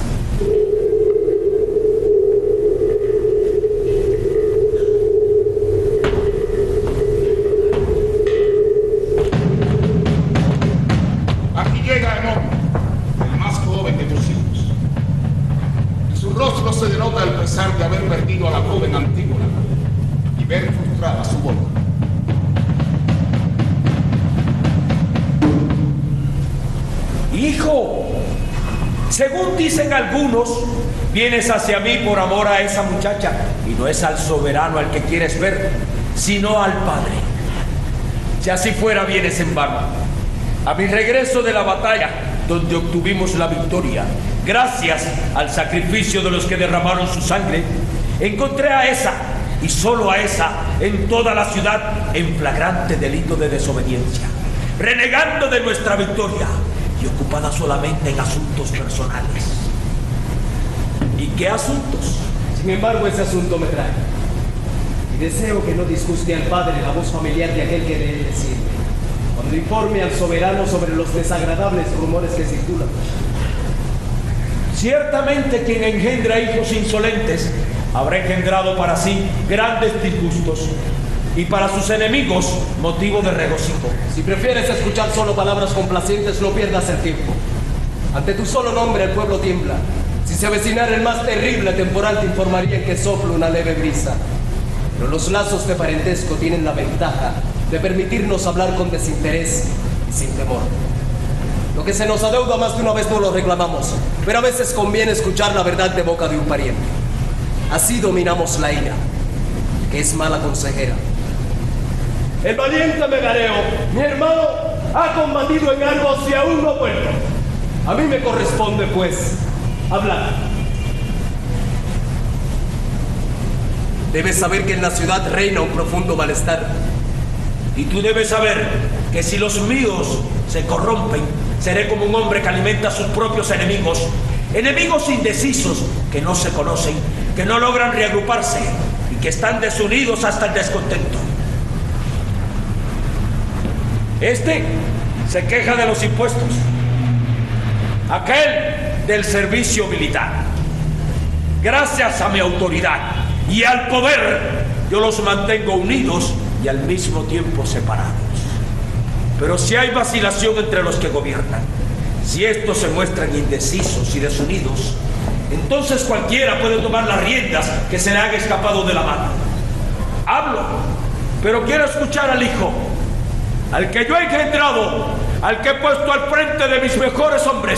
Aquí llega Hemón, el más joven de tus hijos. En su rostro se denota el pesar de haber perdido a la joven Antígona y ver frustrada su boda. Hijo, según dicen algunos, vienes hacia mí por amor a esa muchacha, y no es al soberano al que quieres ver, sino al Padre. Si así fuera, vienes en vano. A mi regreso de la batalla, donde obtuvimos la victoria, gracias al sacrificio de los que derramaron su sangre, encontré a esa, y solo a esa, en toda la ciudad, en flagrante delito de desobediencia, renegando de nuestra victoria. Y y ocupada solamente en asuntos personales. ¿Y qué asuntos? Sin embargo, ese asunto me trae. Y deseo que no disguste al padre la voz familiar de aquel que de él le sirve, cuando informe al soberano sobre los desagradables rumores que circulan. Ciertamente quien engendra hijos insolentes habrá engendrado para sí grandes disgustos y para sus enemigos motivo de regocijo. Si prefieres escuchar solo palabras complacientes, no pierdas el tiempo. Ante tu solo nombre el pueblo tiembla. Si se avecinara el más terrible temporal, te informarían que sopla una leve brisa. Pero los lazos de parentesco tienen la ventaja de permitirnos hablar con desinterés y sin temor. Lo que se nos adeuda más de una vez no lo reclamamos, pero a veces conviene escuchar la verdad de boca de un pariente. Así dominamos la ira, que es mala consejera. El valiente Megareo, mi hermano, ha combatido en Argos y aún no ha vuelto. A mí me corresponde, pues, hablar. Debes saber que en la ciudad reina un profundo malestar. Y tú debes saber que si los míos se corrompen, seré como un hombre que alimenta a sus propios enemigos. Enemigos indecisos que no se conocen, que no logran reagruparse y que están desunidos hasta el descontento. Este se queja de los impuestos, aquel del servicio militar. Gracias a mi autoridad y al poder, yo los mantengo unidos y al mismo tiempo separados. Pero si hay vacilación entre los que gobiernan, si estos se muestran indecisos y desunidos, entonces cualquiera puede tomar las riendas que se le han escapado de la mano. Hablo, pero quiero escuchar al hijo, al que yo he engendrado, al que he puesto al frente de mis mejores hombres.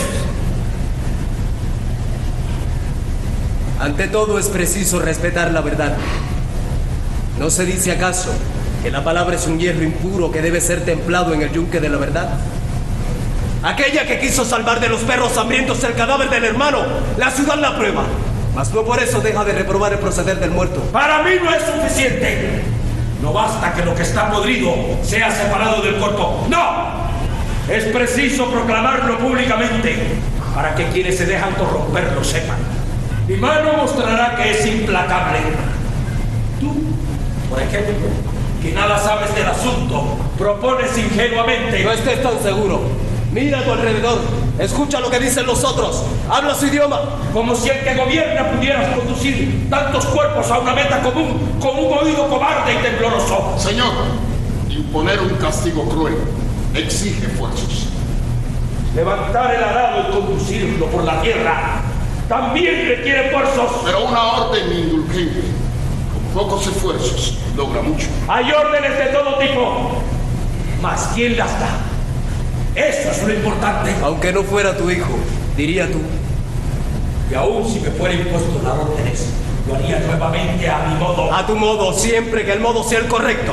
Ante todo es preciso respetar la verdad. ¿No se dice acaso que la palabra es un hierro impuro que debe ser templado en el yunque de la verdad? Aquella que quiso salvar de los perros hambrientos el cadáver del hermano, la ciudad la prueba, mas no por eso deja de reprobar el proceder del muerto. Para mí no es suficiente. No basta que lo que está podrido sea separado del cuerpo. ¡No! Es preciso proclamarlo públicamente para que quienes se dejan corromper lo sepan. Mi mano mostrará que es implacable. Tú, por ejemplo, que nada sabes del asunto, propones ingenuamente. No estés tan seguro. Mira a tu alrededor, escucha lo que dicen los otros, habla su idioma. Como si el que gobierna pudiera conducir tantos cuerpos a una meta común con un oído cobarde y tembloroso. Señor, imponer un castigo cruel exige esfuerzos. Levantar el arado y conducirlo por la tierra también requiere esfuerzos. Pero una orden indulgente, con pocos esfuerzos, logra mucho. Hay órdenes de todo tipo, mas ¿quién las da? Eso es lo importante. Aunque no fuera tu hijo, diría tú. Y aún si me fuera impuesto las órdenes, lo haría nuevamente a mi modo. A tu modo, siempre que el modo sea el correcto.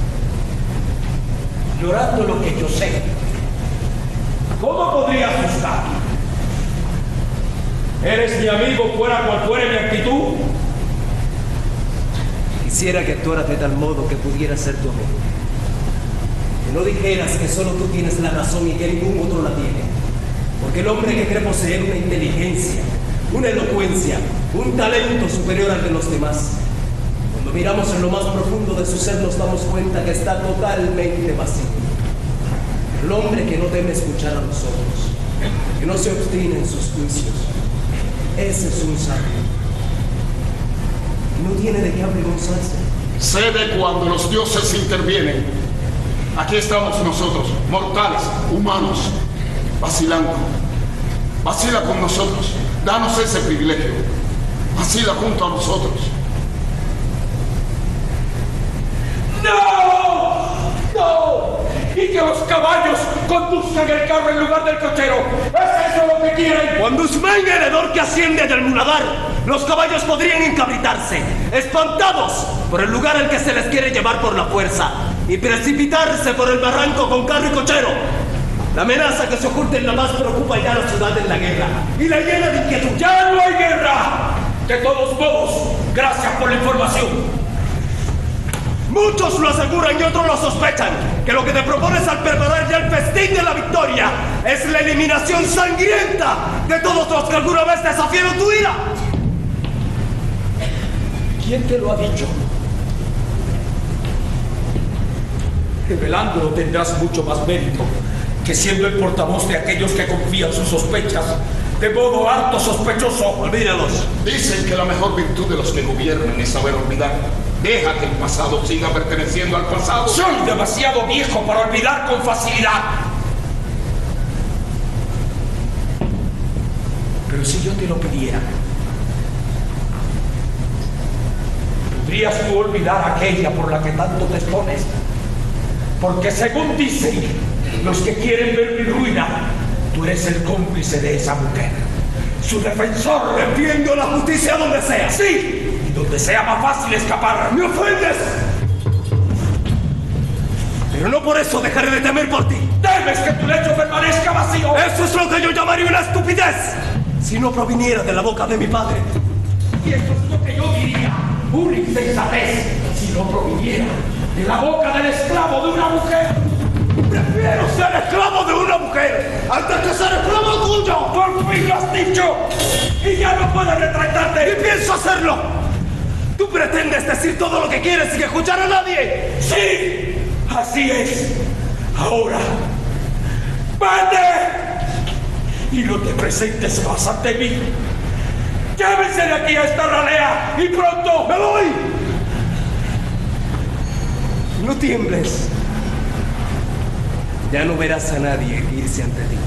Ignorando lo que yo sé, ¿cómo podría juzgar? ¿Eres mi amigo fuera cual fuere mi actitud? Quisiera que actuaras de tal modo que pudiera ser tu amigo. Que no dijeras que solo tú tienes la razón y que ningún otro la tiene. Porque el hombre que cree poseer una inteligencia, una elocuencia, un talento superior al de los demás, cuando miramos en lo más profundo de su ser nos damos cuenta que está totalmente vacío. El hombre que no teme escuchar a los otros, que no se obstina en sus juicios, ese es un sabio. No tiene de qué avergonzarse. Cede cuando los dioses intervienen. Aquí estamos nosotros, mortales, humanos, vacilando. Vacila con nosotros, danos ese privilegio. Vacila junto a nosotros. ¡No! ¡No! Y que los caballos conduzcan el carro en lugar del cochero. ¿Es eso lo que quieren? Cuando Usmain, heredor que asciende del Muladar, los caballos podrían encabritarse, espantados por el lugar al que se les quiere llevar por la fuerza, y precipitarse por el barranco con carro y cochero. La amenaza que se oculta en la más preocupa ya a la ciudad en la guerra, y la llena de inquietud. ¡Ya no hay guerra! De todos modos, gracias por la información. Muchos lo aseguran y otros lo sospechan, que lo que te propones al preparar ya el festín de la victoria es la eliminación sangrienta de todos los que alguna vez desafiaron tu ira. ¿Quién te lo ha dicho? Revelándolo tendrás mucho más mérito que siendo el portavoz de aquellos que confían sus sospechas de modo harto sospechoso. Olvídalos. Dicen que la mejor virtud de los que gobiernan es saber olvidar. Deja que el pasado siga perteneciendo al pasado. Soy demasiado viejo para olvidar con facilidad. Pero si yo te lo pidiera, ¿podrías tú olvidar aquella por la que tanto te expones? Porque según dicen los que quieren ver mi ruina, tú eres el cómplice de esa mujer, su defensor. Defiendo la justicia donde sea. Sí, y donde sea más fácil escapar. ¡Me ofendes! Pero no por eso dejaré de temer por ti. Temes que tu lecho permanezca vacío. Eso es lo que yo llamaría una estupidez, si no proviniera de la boca de mi padre. Y eso es lo que yo diría una insensatez, si no proviniera de la boca del esclavo de una mujer. Prefiero ser esclavo de una mujer antes que ser esclavo tuyo. Por fin lo has dicho y ya no puedes retractarte. Y pienso hacerlo. Tú pretendes decir todo lo que quieres sin escuchar a nadie. Sí, así es. Ahora, vete y no te presentes más ante mí. Llévense de aquí a esta ralea y pronto. ¡Me voy! No tiembles. Ya no verás a nadie irse ante ti.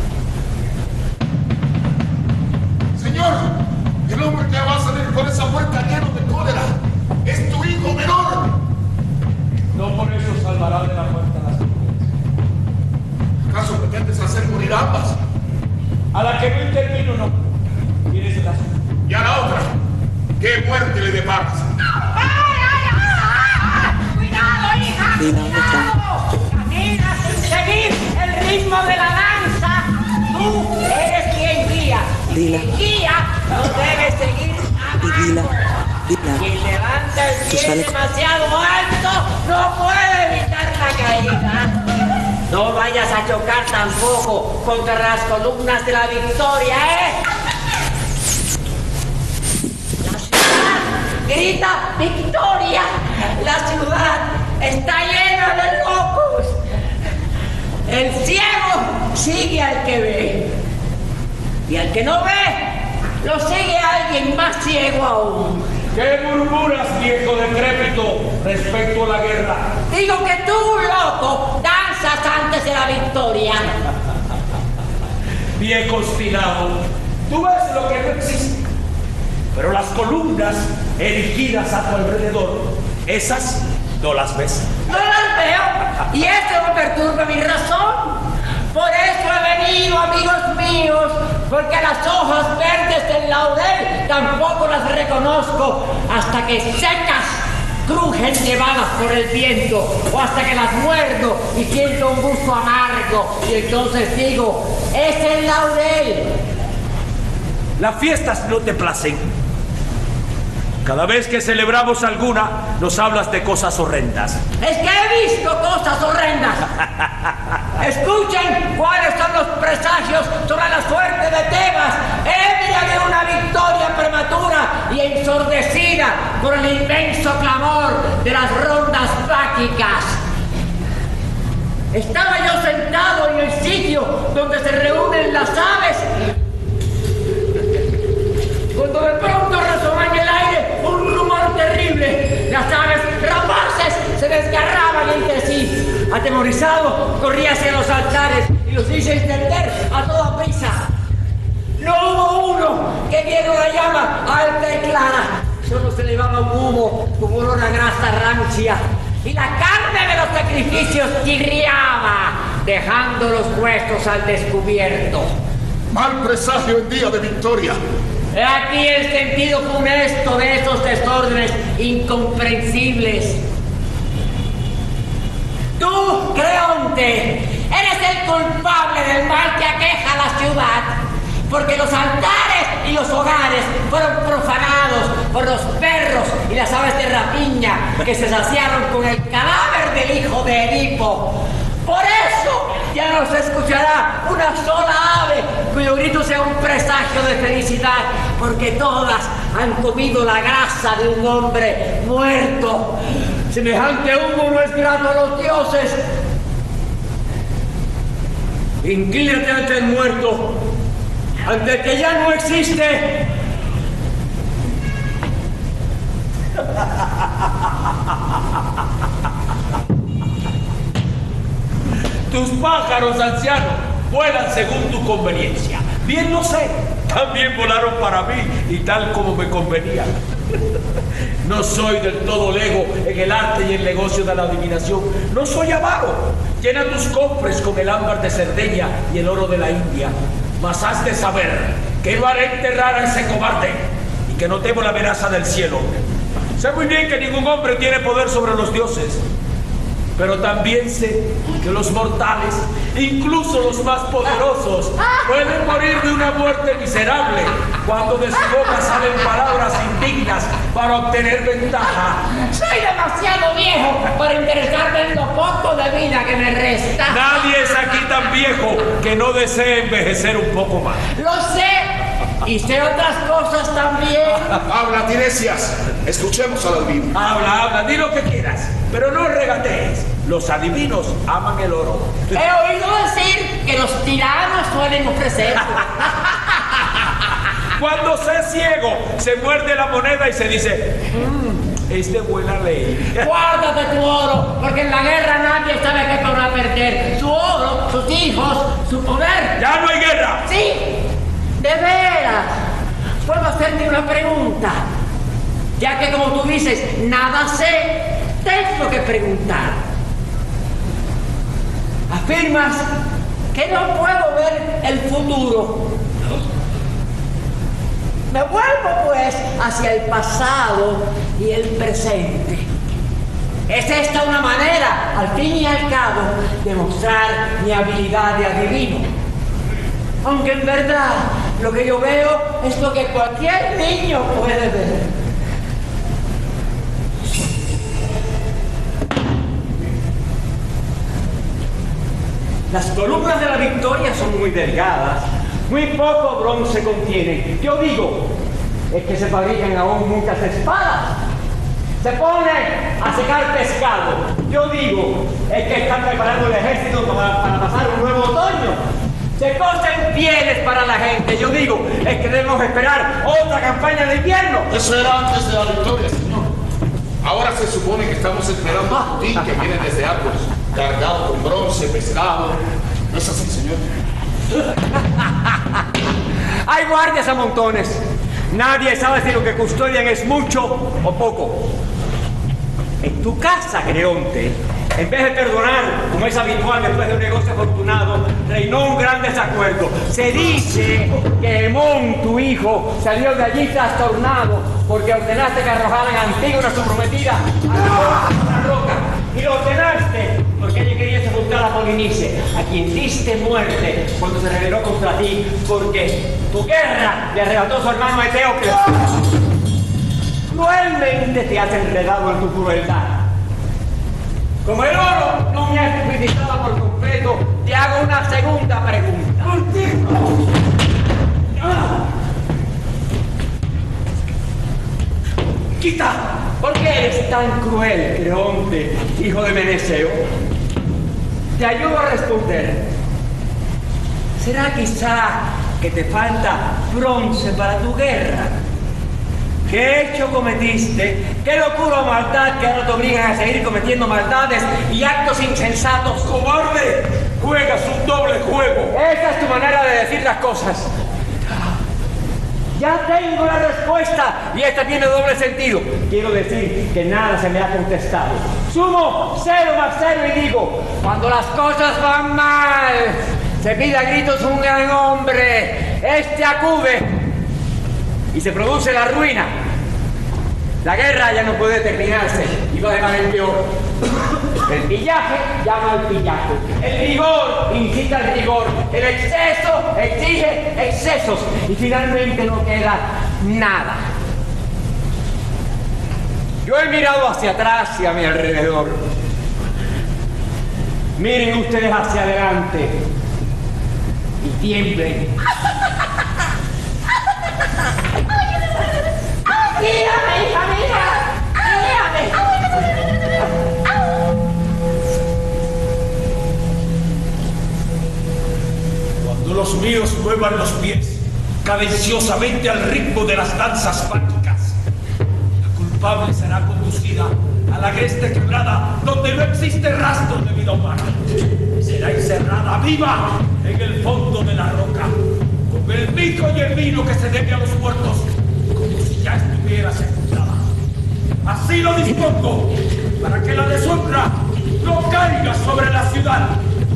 Señor, el hombre que va a salir por esa puerta lleno de cólera es tu hijo menor. No por eso salvará de la muerte a las mujeres. ¿Acaso pretendes hacer morir a ambas? A la que no intervino, no. Tienes el asunto. Y a la otra, ¿qué muerte le deparas? ¡Cuidado, hija! ¡Cuidado! ¡Camina sin seguir el ritmo de la danza! Tú eres quien guía. Dila. Quien guía no debe seguir abajo. Dila. Quien levanta el pie demasiado alto no puede evitar la caída. No vayas a chocar tampoco contra las columnas de la victoria, ¿eh? La ciudad grita victoria. La ciudad está llena de locos. El ciego sigue al que ve. Y al que no ve, lo sigue alguien más ciego aún. ¿Qué murmuras, viejo decrépito, respecto a la guerra? Digo que tú, loco, danzas antes de la victoria. Viejo obstinado, tú ves lo que no existe. Pero las columnas erigidas a tu alrededor, esas no las ves. No las veo, y esto no perturba mi razón. Por eso he venido, amigos míos, porque las hojas verdes del laurel tampoco las reconozco hasta que secas crujen llevadas por el viento, o hasta que las muerdo y siento un gusto amargo, y entonces digo, es el laurel. Las fiestas no te placen. Cada vez que celebramos alguna, nos hablas de cosas horrendas. Es que he visto cosas horrendas. Escuchen cuáles son los presagios sobre la suerte de Tebas, ebria de una victoria prematura y ensordecida por el inmenso clamor de las rondas báquicas. Estaba yo sentado en el sitio donde se reúnen las aves, cuando de pronto resonó en el aire un rumor terrible. Las aves rapaces se desgarraban entre sí. Atemorizado, corrí hacia los altares y los hice encender a toda prisa. No hubo uno que viera una llama alta y clara. Solo se elevaba un humo como olor a grasa rancia. Y la carne de los sacrificios chirriaba, dejando los huesos al descubierto. Mal presagio en día de victoria. He aquí el sentido funesto de esos desórdenes incomprensibles. Tú, Creonte, eres el culpable del mal que aqueja a la ciudad, porque los altares y los hogares fueron profanados por los perros y las aves de rapiña que se saciaron con el canto hijo de Edipo. Por eso ya no se escuchará una sola ave cuyo grito sea un presagio de felicidad, porque todas han comido la grasa de un hombre muerto. Semejante humo no es grato a los dioses. Inclínate ante el muerto, ante el que ya no existe. Tus pájaros, anciano, vuelan según tu conveniencia. Bien lo sé, también volaron para mí y tal como me convenía. No soy del todo lego en el arte y el negocio de la adivinación. No soy avaro. Llena tus cofres con el ámbar de Cerdeña y el oro de la India. Mas has de saber que no haré enterrar a ese cobarde y que no temo la amenaza del cielo. Sé muy bien que ningún hombre tiene poder sobre los dioses. Pero también sé que los mortales, incluso los más poderosos, pueden morir de una muerte miserable cuando de su boca salen palabras indignas para obtener ventaja. Soy demasiado viejo para interesarme en lo poco de vida que me resta. Nadie es aquí tan viejo que no desee envejecer un poco más. Lo sé. Y sé otras cosas también. Habla, Tiresias. Escuchemos al adivino. Habla, di lo que quieras, pero no regatees. Los adivinos aman el oro. He oído decir que los tiranos suelen ofrecerlo. Cuando se es ciego, se muerde la moneda y se dice, es de buena ley. Guárdate tu oro, porque en la guerra nadie sabe qué podrá perder. Su oro, sus hijos, su poder. ¡Ya no hay guerra! Sí. De veras, puedo hacerte una pregunta, ya que como tú dices, nada sé, tengo que preguntar. Afirmas que no puedo ver el futuro. Me vuelvo pues hacia el pasado y el presente. ¿Es esta una manera, al fin y al cabo, de mostrar mi habilidad de adivino? Aunque en verdad lo que yo veo es lo que cualquier niño puede ver. Las columnas de la victoria son muy delgadas, muy poco bronce contienen. Yo digo, es que se fabrican aún muchas espadas. Se ponen a secar pescado. Yo digo, es que están preparando el ejército para pasar un nuevo otoño. Se cosen pieles para la gente. Yo digo, es que debemos esperar otra campaña de invierno. Eso era antes de la victoria, señor. Ahora se supone que estamos esperando un botín que viene desde árboles, cargado con bronce, pescado. ¿No es así, señor? Hay guardias a montones. Nadie sabe si lo que custodian es mucho o poco. En tu casa, Creonte, en vez de perdonar, como es habitual después de un negocio afortunado, reinó un gran desacuerdo. Se dice que Hemón, tu hijo, salió de allí trastornado porque ordenaste que arrojaran a Antígona, su prometida, a la roca. Y lo ordenaste porque ella quería sepultar a Polinice, a quien diste muerte cuando se rebeló contra ti, porque tu guerra le arrebató a su hermano Eteocles. Cruelmente te has enredado en tu crueldad. Como el oro no me ha estupidizado por completo, te hago una segunda pregunta. ¡Quita! ¿Por qué eres tan cruel, Creonte, hijo de Meneceo? Te ayudo a responder. ¿Será quizá que te falta bronce para tu guerra? ¿Qué hecho cometiste? ¿Qué locura o maldad que ahora te obligan a seguir cometiendo maldades y actos insensatos? ¡Cobarde! Juegas un doble juego. Esa es tu manera de decir las cosas. Ya tengo la respuesta y esta tiene doble sentido. Quiero decir que nada se me ha contestado. Sumo 0 más 0 y digo, cuando las cosas van mal, se pide a gritos un gran hombre. Este acude y se produce la ruina. La guerra ya no puede terminarse y va a dejar el peor. El pillaje llama al pillaje. El rigor incita al rigor. El exceso exige excesos. Y finalmente no queda nada. Yo he mirado hacia atrás y a mi alrededor. Miren ustedes hacia adelante y tiemblen. ¡Guíame, hija mía! ¡Guíame! Cuando los míos muevan los pies cadenciosamente al ritmo de las danzas mágicas, la culpable será conducida a la agreste quebrada donde no existe rastro de vida humana. Será encerrada viva en el fondo de la roca, con el pico y el vino que se debe a los muertos, como si ya estuviera sepultada. Así lo dispongo, para que la deshonra no caiga sobre la ciudad.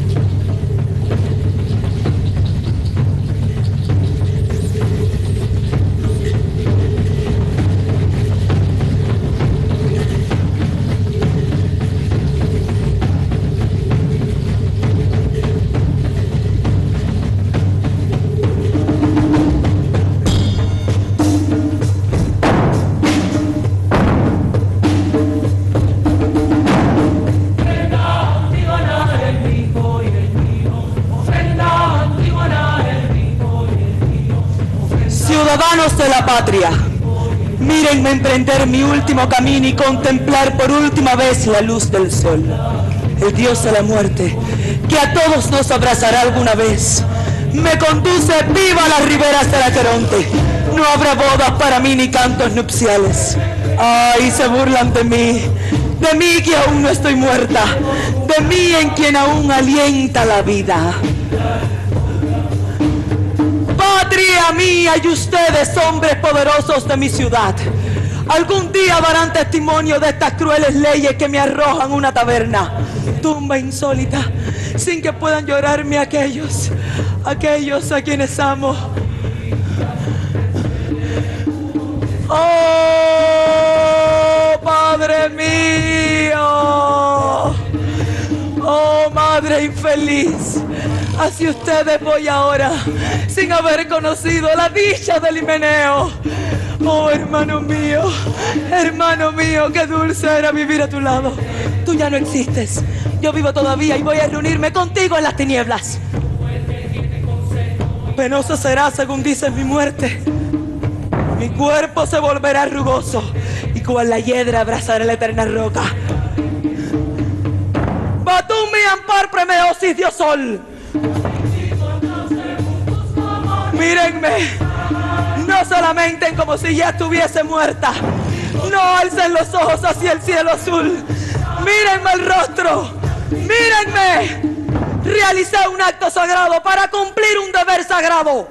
Ciudadanos de la patria, mírenme emprender mi último camino y contemplar por última vez la luz del sol, el Dios de la muerte, que a todos nos abrazará alguna vez. Me conduce viva a las riberas del Aqueronte. No habrá bodas para mí ni cantos nupciales. Ay, se burlan de mí que aún no estoy muerta, de mí en quien aún alienta la vida. Patria mía y ustedes, hombres poderosos de mi ciudad, algún día darán testimonio de estas crueles leyes que me arrojan una taberna, tumba insólita, sin que puedan llorarme aquellos a quienes amo. ¡Oh, Padre mío! ¡Oh, Madre infeliz! Hacia ustedes voy ahora, sin haber conocido la dicha del himeneo. Oh, hermano mío, qué dulce era vivir a tu lado. Tú ya no existes, yo vivo todavía y voy a reunirme contigo en las tinieblas. Penoso será, según dices, mi muerte. Mi cuerpo se volverá rugoso y cual la hiedra abrazará la eterna roca. Batum mi ampar premeosis dio sol. Mírenme, no se lamenten como si ya estuviese muerta. No alcen los ojos hacia el cielo azul. Mírenme el rostro, mírenme. Realicé un acto sagrado para cumplir un deber sagrado.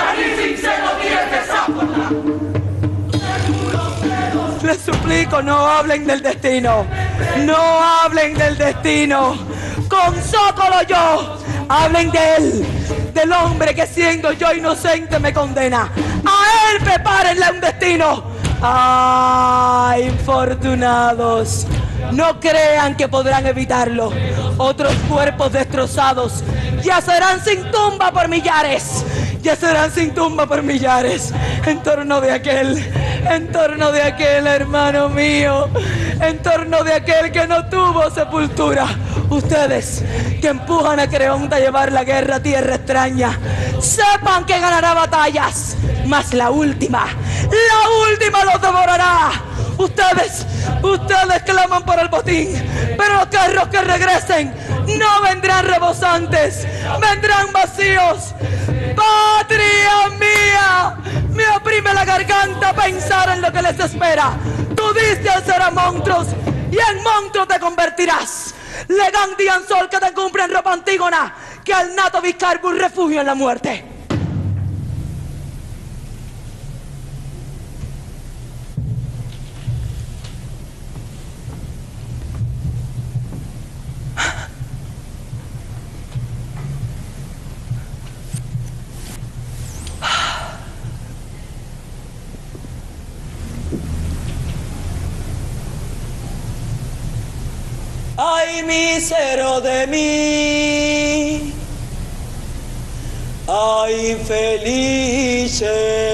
Les suplico, no hablen del destino. No hablen del destino. Con Zócolo yo, hablen de él, del hombre que siendo yo inocente me condena. A él prepárenle un destino. ¡Ay, infortunados! No crean que podrán evitarlo. Otros cuerpos destrozados yacerán sin tumba por millares. Yacerán sin tumba por millares. En torno de aquel, hermano mío. En torno de aquel que no tuvo sepultura. Ustedes que empujan a Creonte a llevar la guerra a tierra extraña, sepan que ganará batallas, mas la última los devorará. Ustedes claman por el botín, pero los carros que regresen no vendrán rebosantes, vendrán vacíos. Patria mía, me oprime la garganta pensar en lo que les espera. Tú diste al ser a monstruos y en monstruo te convertirás. Legandi sol que te cumple en ropa antígona, que al nato viscarbo un refugio en la muerte. Ay, mísero de mí, ay, infelice,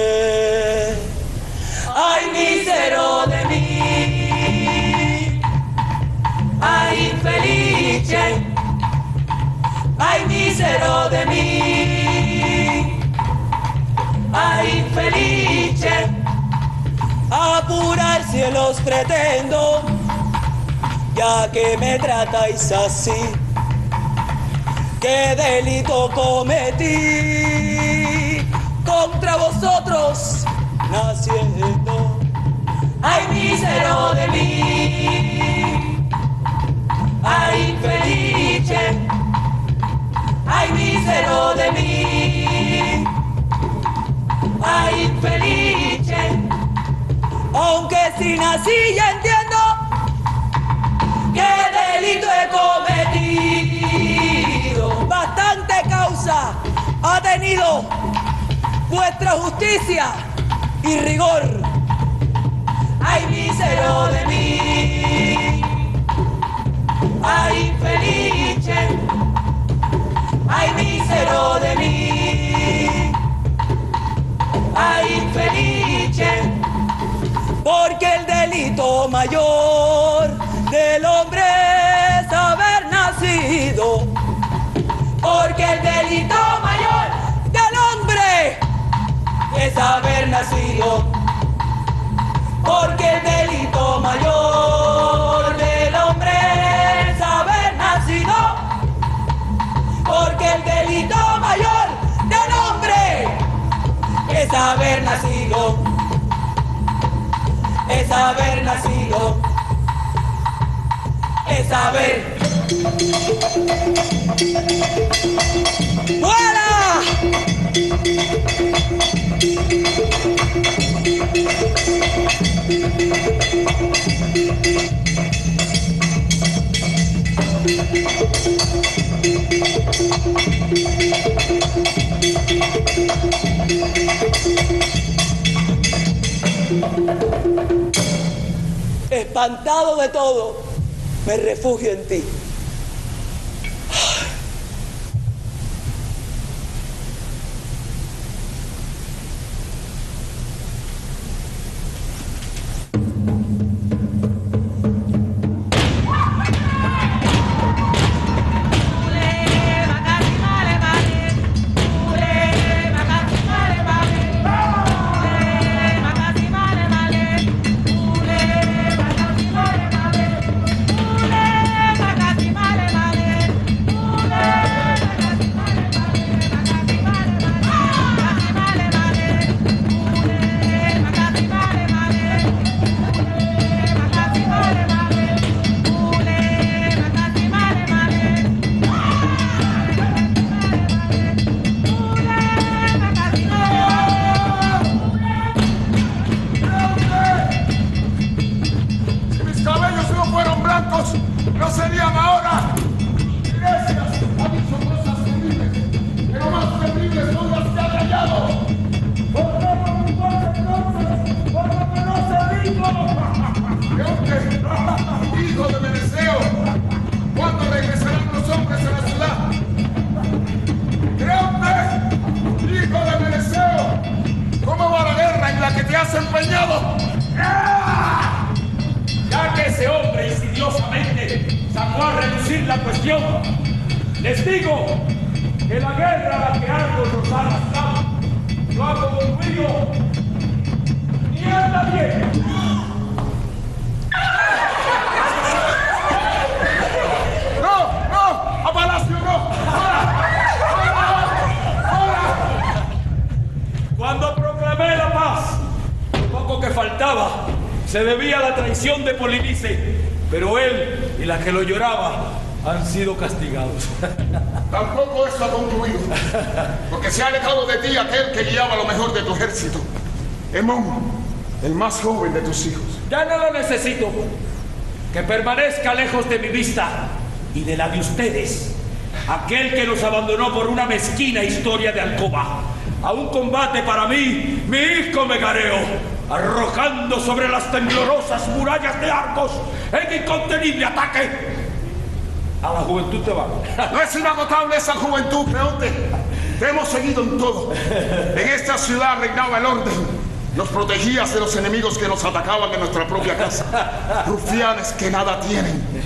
ay, mísero de mí, ay, infelice, mísero de mí, ay infelice, apurar cielos pretendo, ya que me tratáis así. ¿Qué delito cometí contra vosotros naciendo? Ay mísero de mí, ay infelice, ay mísero de mí, ay infelice. Aunque si nací ya entiendo qué delito he cometido. Bastante causa ha tenido vuestra justicia y rigor. Ay mísero de mí, ay infelice, ay mísero de mí, ay infelice. Porque el delito mayor del hombre es haber nacido. Porque el delito mayor del hombre es haber nacido. Porque el delito mayor del hombre es haber nacido. Porque el delito mayor del hombre es haber nacido. Es haber nacido, es haber. ¡Fuera! Espantado de todo, me refugio en ti. no serían ahora. Iglesias ha dicho cosas terribles, pero más terribles son las que ha callado. ¿Por qué no me importa entonces? Por lo que no se dijo. Hijo de Meneceo, ¿cuándo regresarán los hombres a la ciudad? Creonte, hijo de Meneceo, ¿cómo va la guerra en la que te has empeñado? Ya que ese hombre insidiosamente sacó a reducir la cuestión, les digo que la guerra a la que Argos nos ha arrastrado no ha concluido ni anda bien. ¡No! ¡No! ¡A Palacio no! ¡Ahora! Cuando proclamé la paz, lo poco que faltaba se debía a la traición de Polinice, pero él y la que lo lloraba han sido castigados. Tampoco eso ha concluido, porque se ha alejado de ti aquel que guiaba lo mejor de tu ejército, Hemón, el más joven de tus hijos. Ya no lo necesito, que permanezca lejos de mi vista y de la de ustedes, aquel que nos abandonó por una mezquina historia de alcoba, a un combate para mí, mi hijo Megareo, arrojando sobre las temblorosas murallas de Argos en incontenible ataque. A la juventud te va. No es inagotable esa juventud, Creonte. Te hemos seguido en todo. En esta ciudad reinaba el orden. Nos protegías de los enemigos que nos atacaban en nuestra propia casa. Rufianes que nada tienen.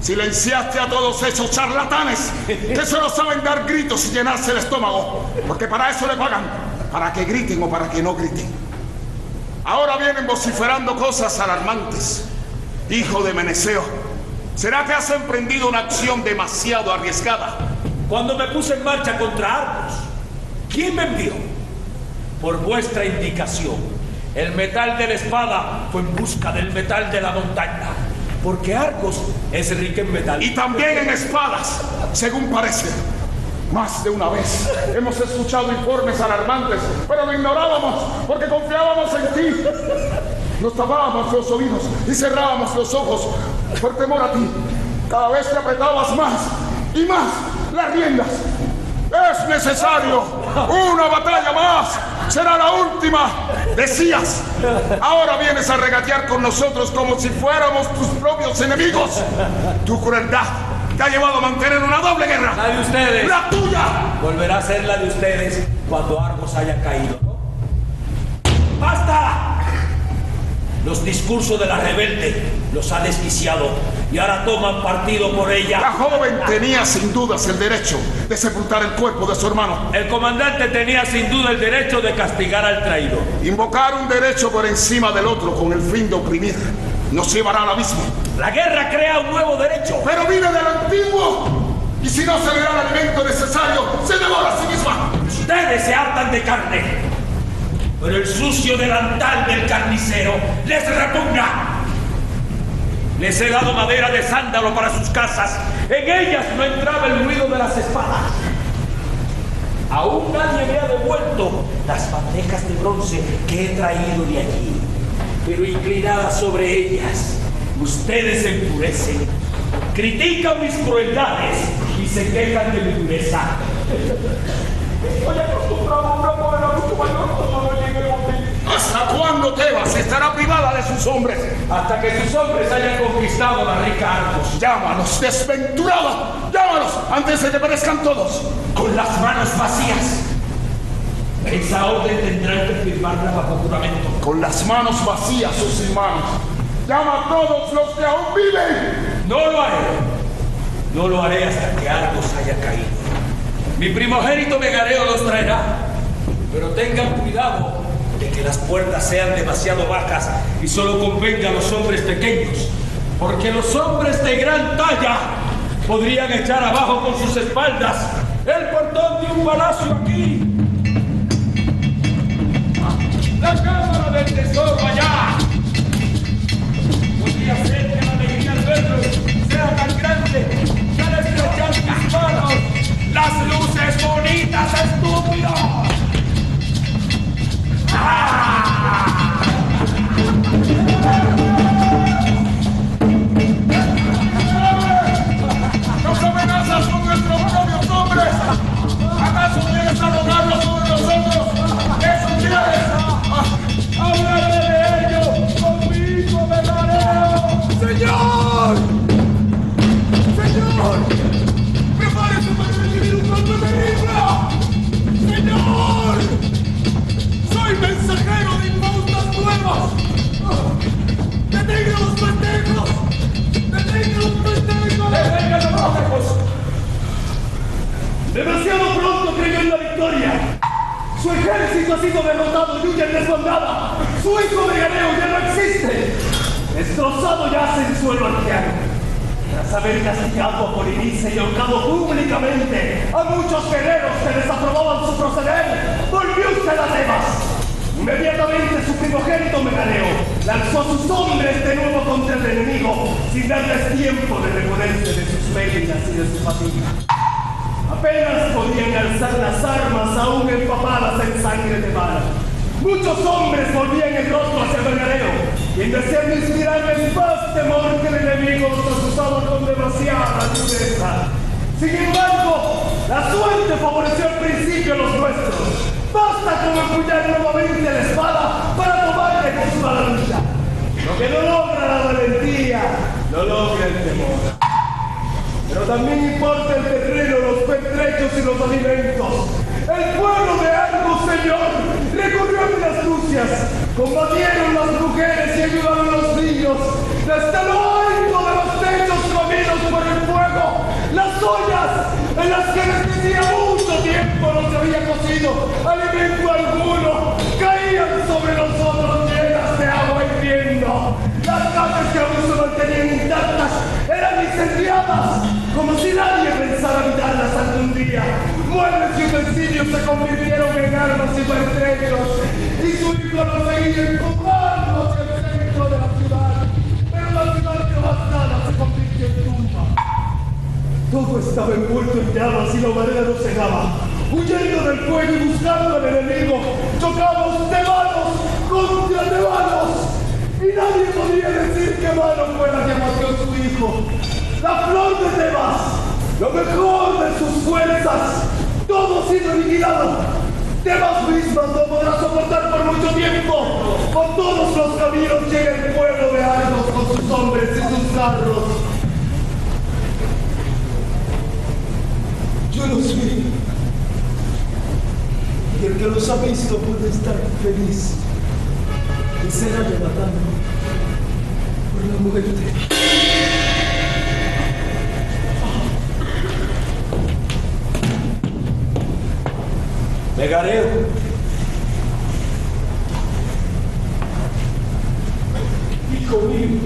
Silenciaste a todos esos charlatanes que solo saben dar gritos y llenarse el estómago, porque para eso le pagan, para que griten o para que no griten. Ahora vienen vociferando cosas alarmantes. Hijo de Meneceo, ¿será que has emprendido una acción demasiado arriesgada? Cuando me puse en marcha contra Argos, ¿quién me envió? Por vuestra indicación, el metal de la espada fue en busca del metal de la montaña, porque Argos es rica en metal. Y también en espadas, según parece. Más de una vez hemos escuchado informes alarmantes, pero lo ignorábamos porque confiábamos en ti. Nos tapábamos los oídos y cerrábamos los ojos por temor a ti. Cada vez te apretabas más y más las riendas. Es necesario una batalla más. Será la última, decías. Ahora vienes a regatear con nosotros como si fuéramos tus propios enemigos. Tu crueldad te ha llevado a mantener una doble guerra. La de ustedes. ¡La tuya! Volverá a ser la de ustedes cuando Argos haya caído, ¿no? ¡Basta! Los discursos de la rebelde los ha desquiciado y ahora toman partido por ella. La joven tenía sin dudas el derecho de sepultar el cuerpo de su hermano. El comandante tenía sin duda el derecho de castigar al traidor. Invocar un derecho por encima del otro con el fin de oprimir nos llevará al abismo. La guerra crea un nuevo derecho. Pero vive del antiguo. Y si no se le da el alimento necesario, se devora a sí misma. Ustedes se hartan de carne, pero el sucio delantal del carnicero les repugna. Les he dado madera de sándalo para sus casas. En ellas no entraba el ruido de las espadas. Aún nadie me ha devuelto las bandejas de bronce que he traído de allí. Pero inclinadas sobre ellas, ustedes se enfurecen, critican mis crueldades y se quejan de mi dureza. Oye, acostumbrado a una poder mucho mayor cuando no llegue el momento. ¿Hasta cuándo Tebas estará privada de sus hombres? Hasta que sus hombres hayan conquistado la rica Argos. Llámalos, desventurado. Llámalos antes de que perezcan todos. Con las manos vacías. Esa orden tendrán que firmarla bajo juramento. Con las manos vacías o sin manos. Llama a todos los que aún viven. No lo haré. No lo haré hasta que Argos haya caído. Mi primogénito Megareo los traerá. Pero tengan cuidado de que las puertas sean demasiado bajas y solo convenga a los hombres pequeños. Porque los hombres de gran talla podrían echar abajo con sus espaldas el portón de un palacio aquí. La cámara del tesoro allá. Podría ser que la alegría al verlo sea tan grande que al estrechar mis manos las luces bonitas, estúpido. ¡Nos amenazas con nuestros propios hombres! ¿Acaso quieres arrogarlo sobre nosotros? ¡Eso quieres! ¡Háblame de ello! ¡Conmigo, Megareo! ¡Señor! ¡Señor! ¡Prepárese para recibir un golpe terrible! ¡Señor! ¡Soy mensajero de infaustas nuevas! ¡Detengan los pendejos! ¡Detengan los pendejos! ¡Detengan los pendejos! ¡Demasiado pronto creyó en la victoria! ¡Su ejército ha sido derrotado y huye en desbandada! ¡Su hijo Megareo ya no existe! ¡Destrozado yace en suelo arqueano! Tras haber castigado a Polinice y ahorcado públicamente a muchos guerreros que desaprobaban su proceder, volvió usted a Tebas. Inmediatamente su primogénito Megareo lanzó a sus hombres de nuevo contra el enemigo sin darles tiempo de reponerse de sus pérdidas y de su fatiga. Apenas podían alzar las armas aún empapadas en sangre de bala. Muchos hombres volvían el rostro hacia Megareo, quien deseando inspirarles más temor que el enemigo los acusaba con demasiada dureza. Sin embargo, la suerte favoreció al principio a los nuestros. Basta con empuñar nuevamente la espada para tomarle con su maravilla. Lo que no logra la valentía, lo logra el temor. Pero también importa el terreno, los pertrechos y los alimentos. El pueblo de Argos, señor, recurrió a mis astucias. Combatieron las mujeres y ayudaron a los niños. Desde lo alto de los techos comidos por alimento alguno, caían sobre nosotros llenas de agua hirviendo. Las casas que aún se mantenían intactas eran incendiadas, como si nadie pensara habitarlas algún día. Muebles y utensilios se convirtieron en armas y pertrechos, y su hijo lo seguía empujando hacia el centro de la ciudad. Pero la ciudad devastada se convirtió en tumba. Todo estaba envuelto en llamas y la humareda no cegaba. Huyendo del fuego y buscando al enemigo, chocamos de manos contra de manos. Y nadie podía decir que mano fue la que mató a su hijo. La flor de Tebas, lo mejor de sus fuerzas, todo ha sido aniquilado. Tebas misma no podrá soportar por mucho tiempo. Por todos los caminos llega el pueblo de Argos con sus hombres y sus carros. Yo los vi. Y el que los ha visto puede estar feliz. Y será arrebatado por la muerte. Megareo. Hijo mío.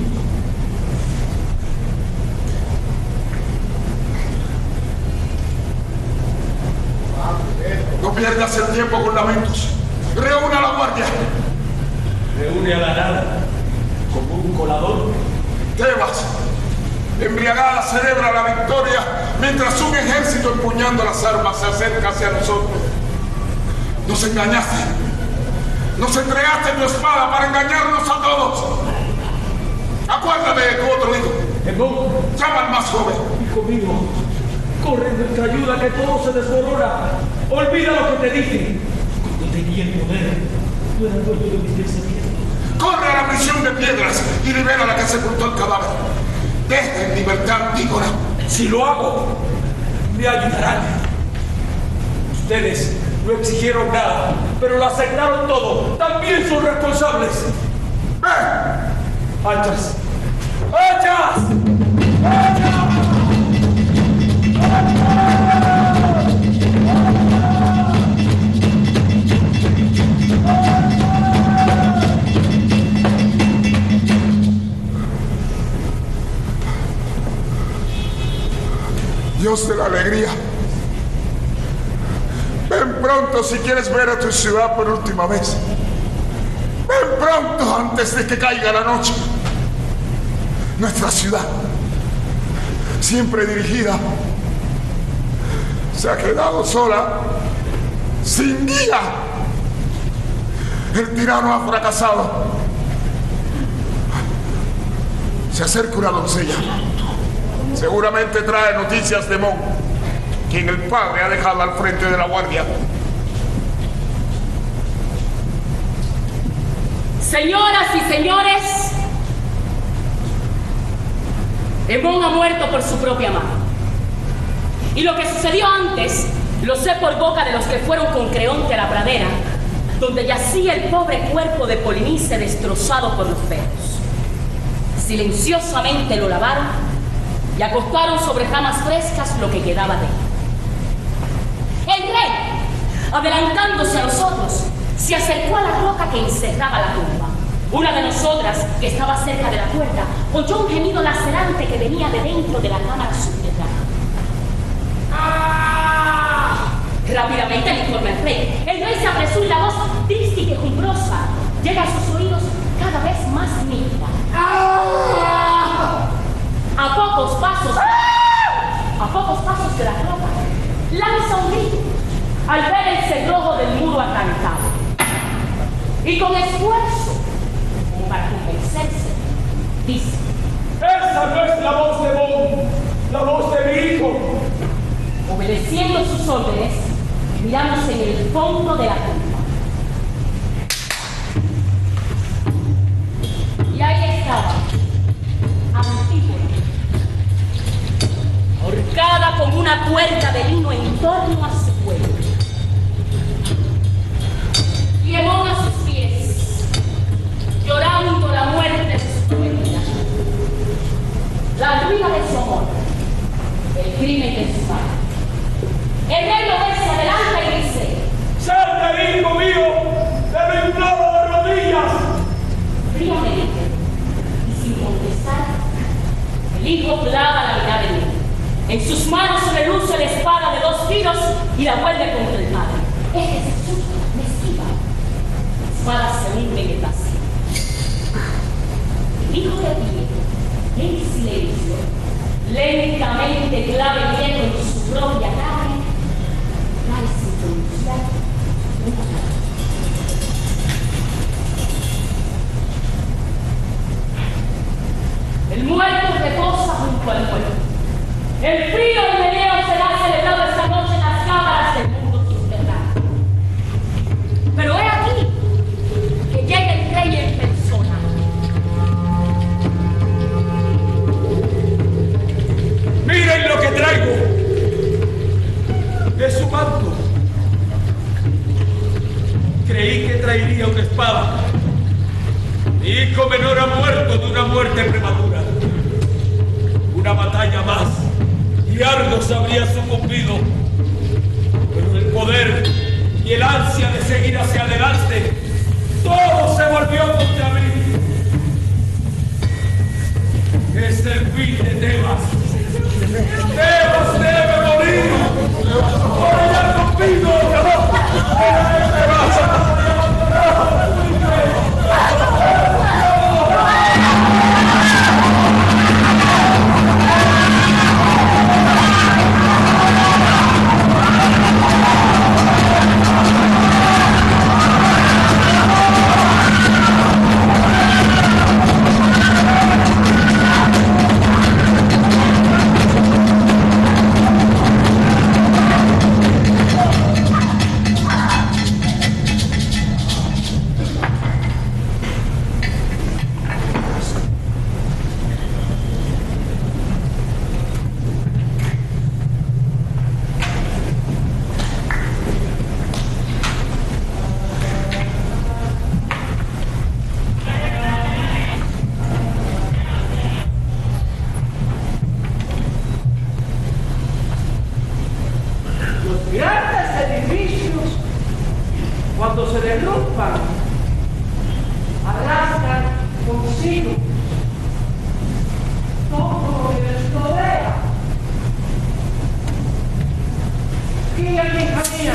No pierdas el tiempo con lamentos. Reúne a la guardia. Reúne a la nada, como un colador. Tebas, embriagada, celebra la victoria mientras un ejército empuñando las armas se acerca hacia nosotros. Nos engañaste. Nos entregaste tu espada para engañarnos a todos. Acuérdate de tu otro hijo. Llama al más joven. Hijo mío, corre en nuestra ayuda que todo se desmorona. Olvida lo que te dije. Cuando tenía el poder, no era dueño de mis pensamientos. Corre a la prisión de piedras y libera a la que sepultó el cadáver. Deja en libertad, Tígora. Si lo hago, me ayudarán. Ustedes no exigieron nada, pero lo aceptaron todo. También son responsables. ¡Ven! ¡Hachas! ¡Hachas! ¡Hachas! Dios de la alegría, ven pronto si quieres ver a tu ciudad por última vez. Ven pronto antes de que caiga la noche. Nuestra ciudad, siempre dirigida, se ha quedado sola, sin guía. El tirano ha fracasado. Se acerca una doncella. Seguramente trae noticias de Mon, quien el padre ha dejado al frente de la guardia. Señoras y señores, Hemón ha muerto por su propia mano. Y lo que sucedió antes, lo sé por boca de los que fueron con Creonte a la pradera, donde yacía el pobre cuerpo de Polinice destrozado por los perros. Silenciosamente lo lavaron y acostaron sobre ramas frescas lo que quedaba de él. El rey, adelantándose a nosotros, se acercó a la roca que encerraba la tumba. Una de nosotras, que estaba cerca de la puerta, oyó un gemido lacerante que venía de dentro de la cámara subterránea. ¡Ah! Rápidamente le informó el rey. El rey se apresuró y la voz triste y quejumbrosa llega a sus oídos cada vez más nítida. ¡Ah! A pocos pasos de la roca, lanza un grito al ver el cerrojo del muro atancado. Y con esfuerzo, como para convencerse, dice: ¡Esa no es la voz de Mon, la voz de mi hijo! Obedeciendo sus órdenes, miramos en el fondo de la tumba. Y ahí estaba, Antígona, ahorcada con una cuerda de lino en torno a su cuello. Y Hemón a sus pies, llorando la muerte de su prometida, la ruina de su amor, el crimen de su padre. El rey lo ve, se adelanta y dice: ¡Sal hijo clava la mitad de mí. En sus manos reluce la espada de 2 filos y la vuelve contra el padre. Este se asusta, me esquiva. La espada se hunde en el vacío. El hijo de pie, en silencio, lentamente clava el hierro en su propia carne, cae sin pronunciar una palabra. El muerto reposa junto al muerto. El frío del meneo será celebrado esta noche en las cámaras del mundo subterráneo. Pero he aquí que llega el rey en persona. ¡Miren lo que traigo! Es su manto. Creí que traería una espada. Mi hijo menor ha muerto de una muerte prematura. Una batalla más y Argos habría sucumbido. Pero el poder y el ansia de seguir hacia adelante, todo se volvió contra mí. Es el fin de Tebas. Tebas debe morir. Por ella conmigo. Cuando se derrumban, arrastran consigo todo lo que les rodea. Guía, hija mía.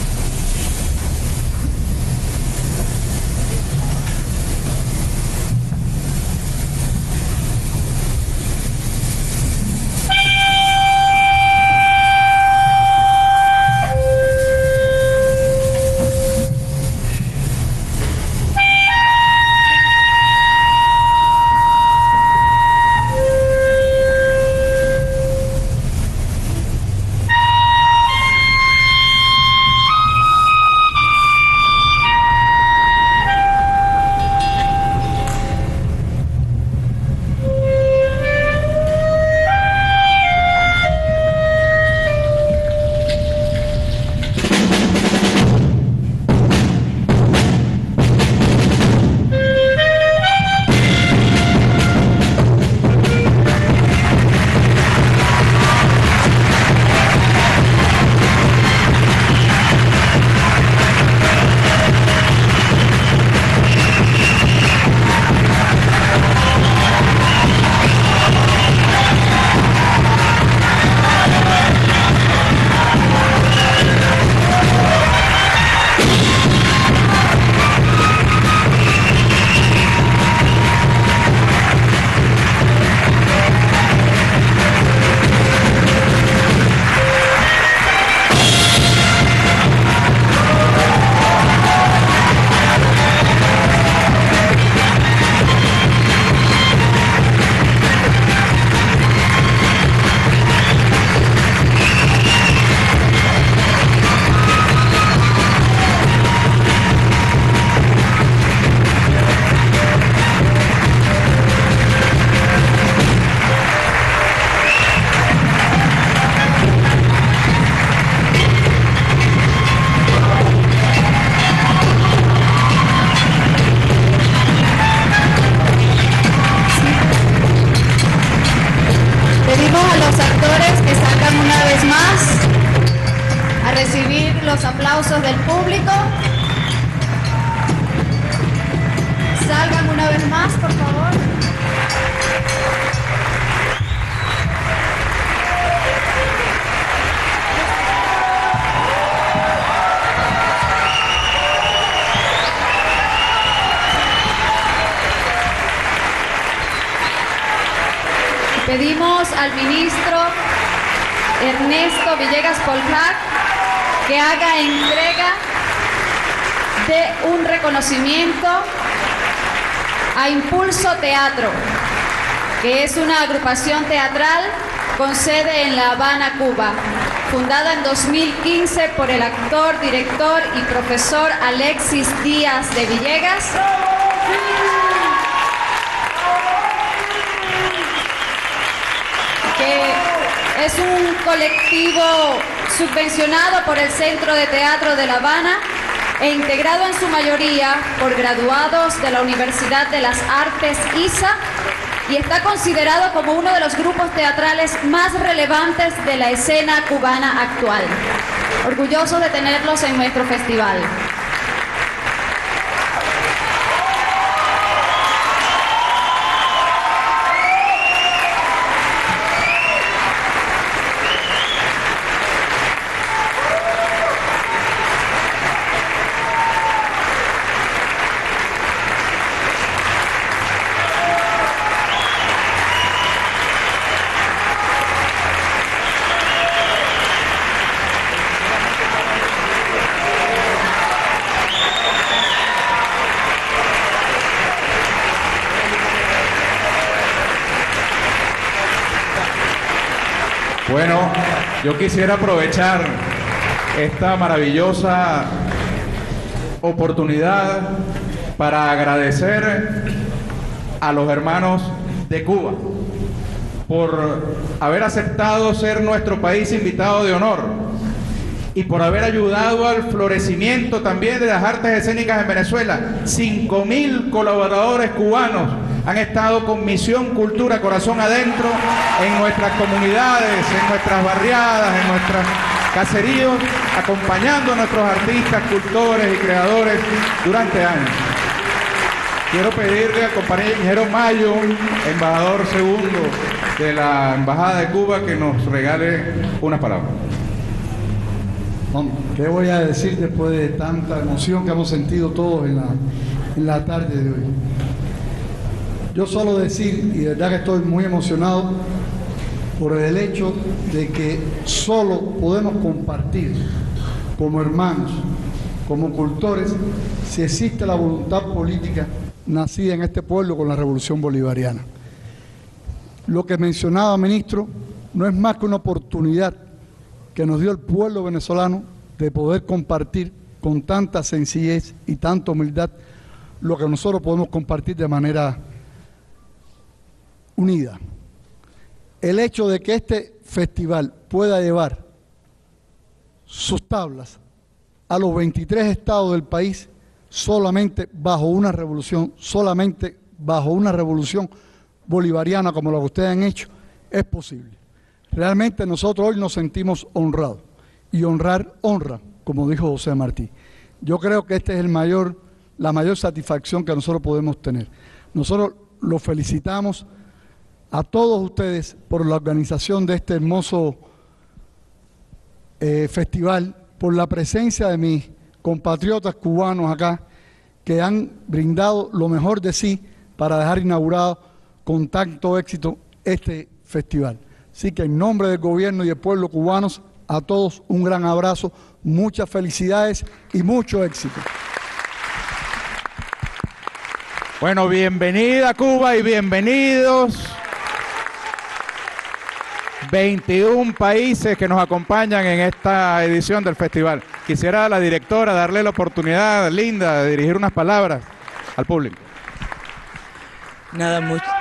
Los aplausos del público. Salgan una vez más, por favor. pedimos al ministro Ernesto Villegas Poljac que haga entrega de un reconocimiento a Impulso Teatro, que es una agrupación teatral con sede en La Habana, Cuba, fundada en 2015 por el actor, director y profesor Alexis Díaz de Villegas, que es un colectivo subvencionado por el Centro de Teatro de La Habana e integrado en su mayoría por graduados de la Universidad de las Artes ISA, y está considerado como uno de los grupos teatrales más relevantes de la escena cubana actual. Orgullosos de tenerlos en nuestro festival. Bueno, yo quisiera aprovechar esta maravillosa oportunidad para agradecer a los hermanos de Cuba por haber aceptado ser nuestro país invitado de honor y por haber ayudado al florecimiento también de las artes escénicas en Venezuela. 5.000 colaboradores cubanos han estado con Misión Cultura Corazón Adentro en nuestras comunidades, en nuestras barriadas, en nuestros caseríos, acompañando a nuestros artistas, cultores y creadores durante años. Quiero pedirle al compañero Mayo, embajador segundo de la Embajada de Cuba, que nos regale unas palabras. ¿Qué voy a decir después de tanta emoción que hemos sentido todos en la tarde de hoy? Yo solo decir, y de verdad que estoy muy emocionado por el hecho de que solo podemos compartir como hermanos, como cultores, si existe la voluntad política nacida en este pueblo con la Revolución Bolivariana. Lo que mencionaba, ministro, no es más que una oportunidad que nos dio el pueblo venezolano de poder compartir con tanta sencillez y tanta humildad lo que nosotros podemos compartir de manera unida. El hecho de que este festival pueda llevar sus tablas a los 23 estados del país solamente bajo una revolución bolivariana como la que ustedes han hecho, es posible. Realmente nosotros hoy nos sentimos honrados, y honrar honra, como dijo José Martí. Yo creo que esta es la mayor satisfacción que nosotros podemos tener. Nosotros los felicitamos a todos ustedes por la organización de este hermoso festival, por la presencia de mis compatriotas cubanos acá, que han brindado lo mejor de sí para dejar inaugurado con tanto éxito este festival. Así que en nombre del gobierno y del pueblo cubanos, a todos un gran abrazo, muchas felicidades y mucho éxito. Bueno, bienvenida Cuba y bienvenidos 21 países que nos acompañan en esta edición del festival. Quisiera a la directora darle la oportunidad, Linda, de dirigir unas palabras al público. Nada,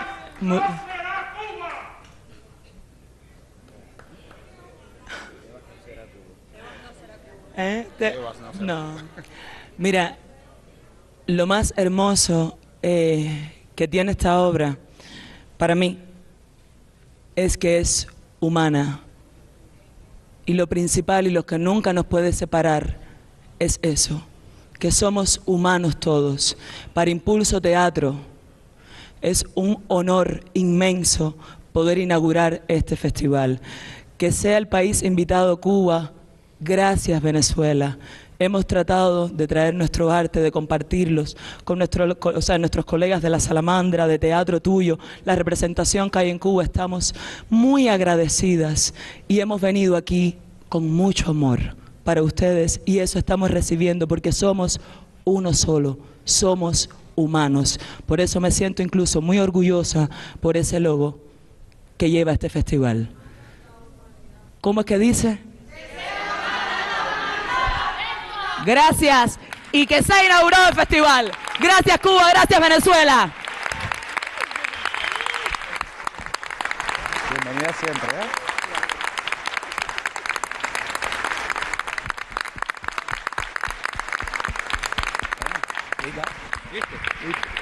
no. Mira, lo más hermoso que tiene esta obra, para mí, es que es humana. Y lo principal y lo que nunca nos puede separar es eso, que somos humanos todos. Para Impulso Teatro es un honor inmenso poder inaugurar este festival. Que sea el país invitado Cuba, gracias Venezuela. hemos tratado de traer nuestro arte, de compartirlos con nuestros colegas de la Salamandra, de Teatro Tuyo, la representación que hay en Cuba. Estamos muy agradecidas y hemos venido aquí con mucho amor para ustedes, y eso estamos recibiendo porque somos uno solo, somos humanos. Por eso me siento incluso muy orgullosa por ese logo que lleva este festival. ¿Cómo es que dice? Gracias, y que se ha inaugurado el festival. Gracias Cuba, gracias Venezuela. Bienvenida siempre, ¿eh? ¿Viste?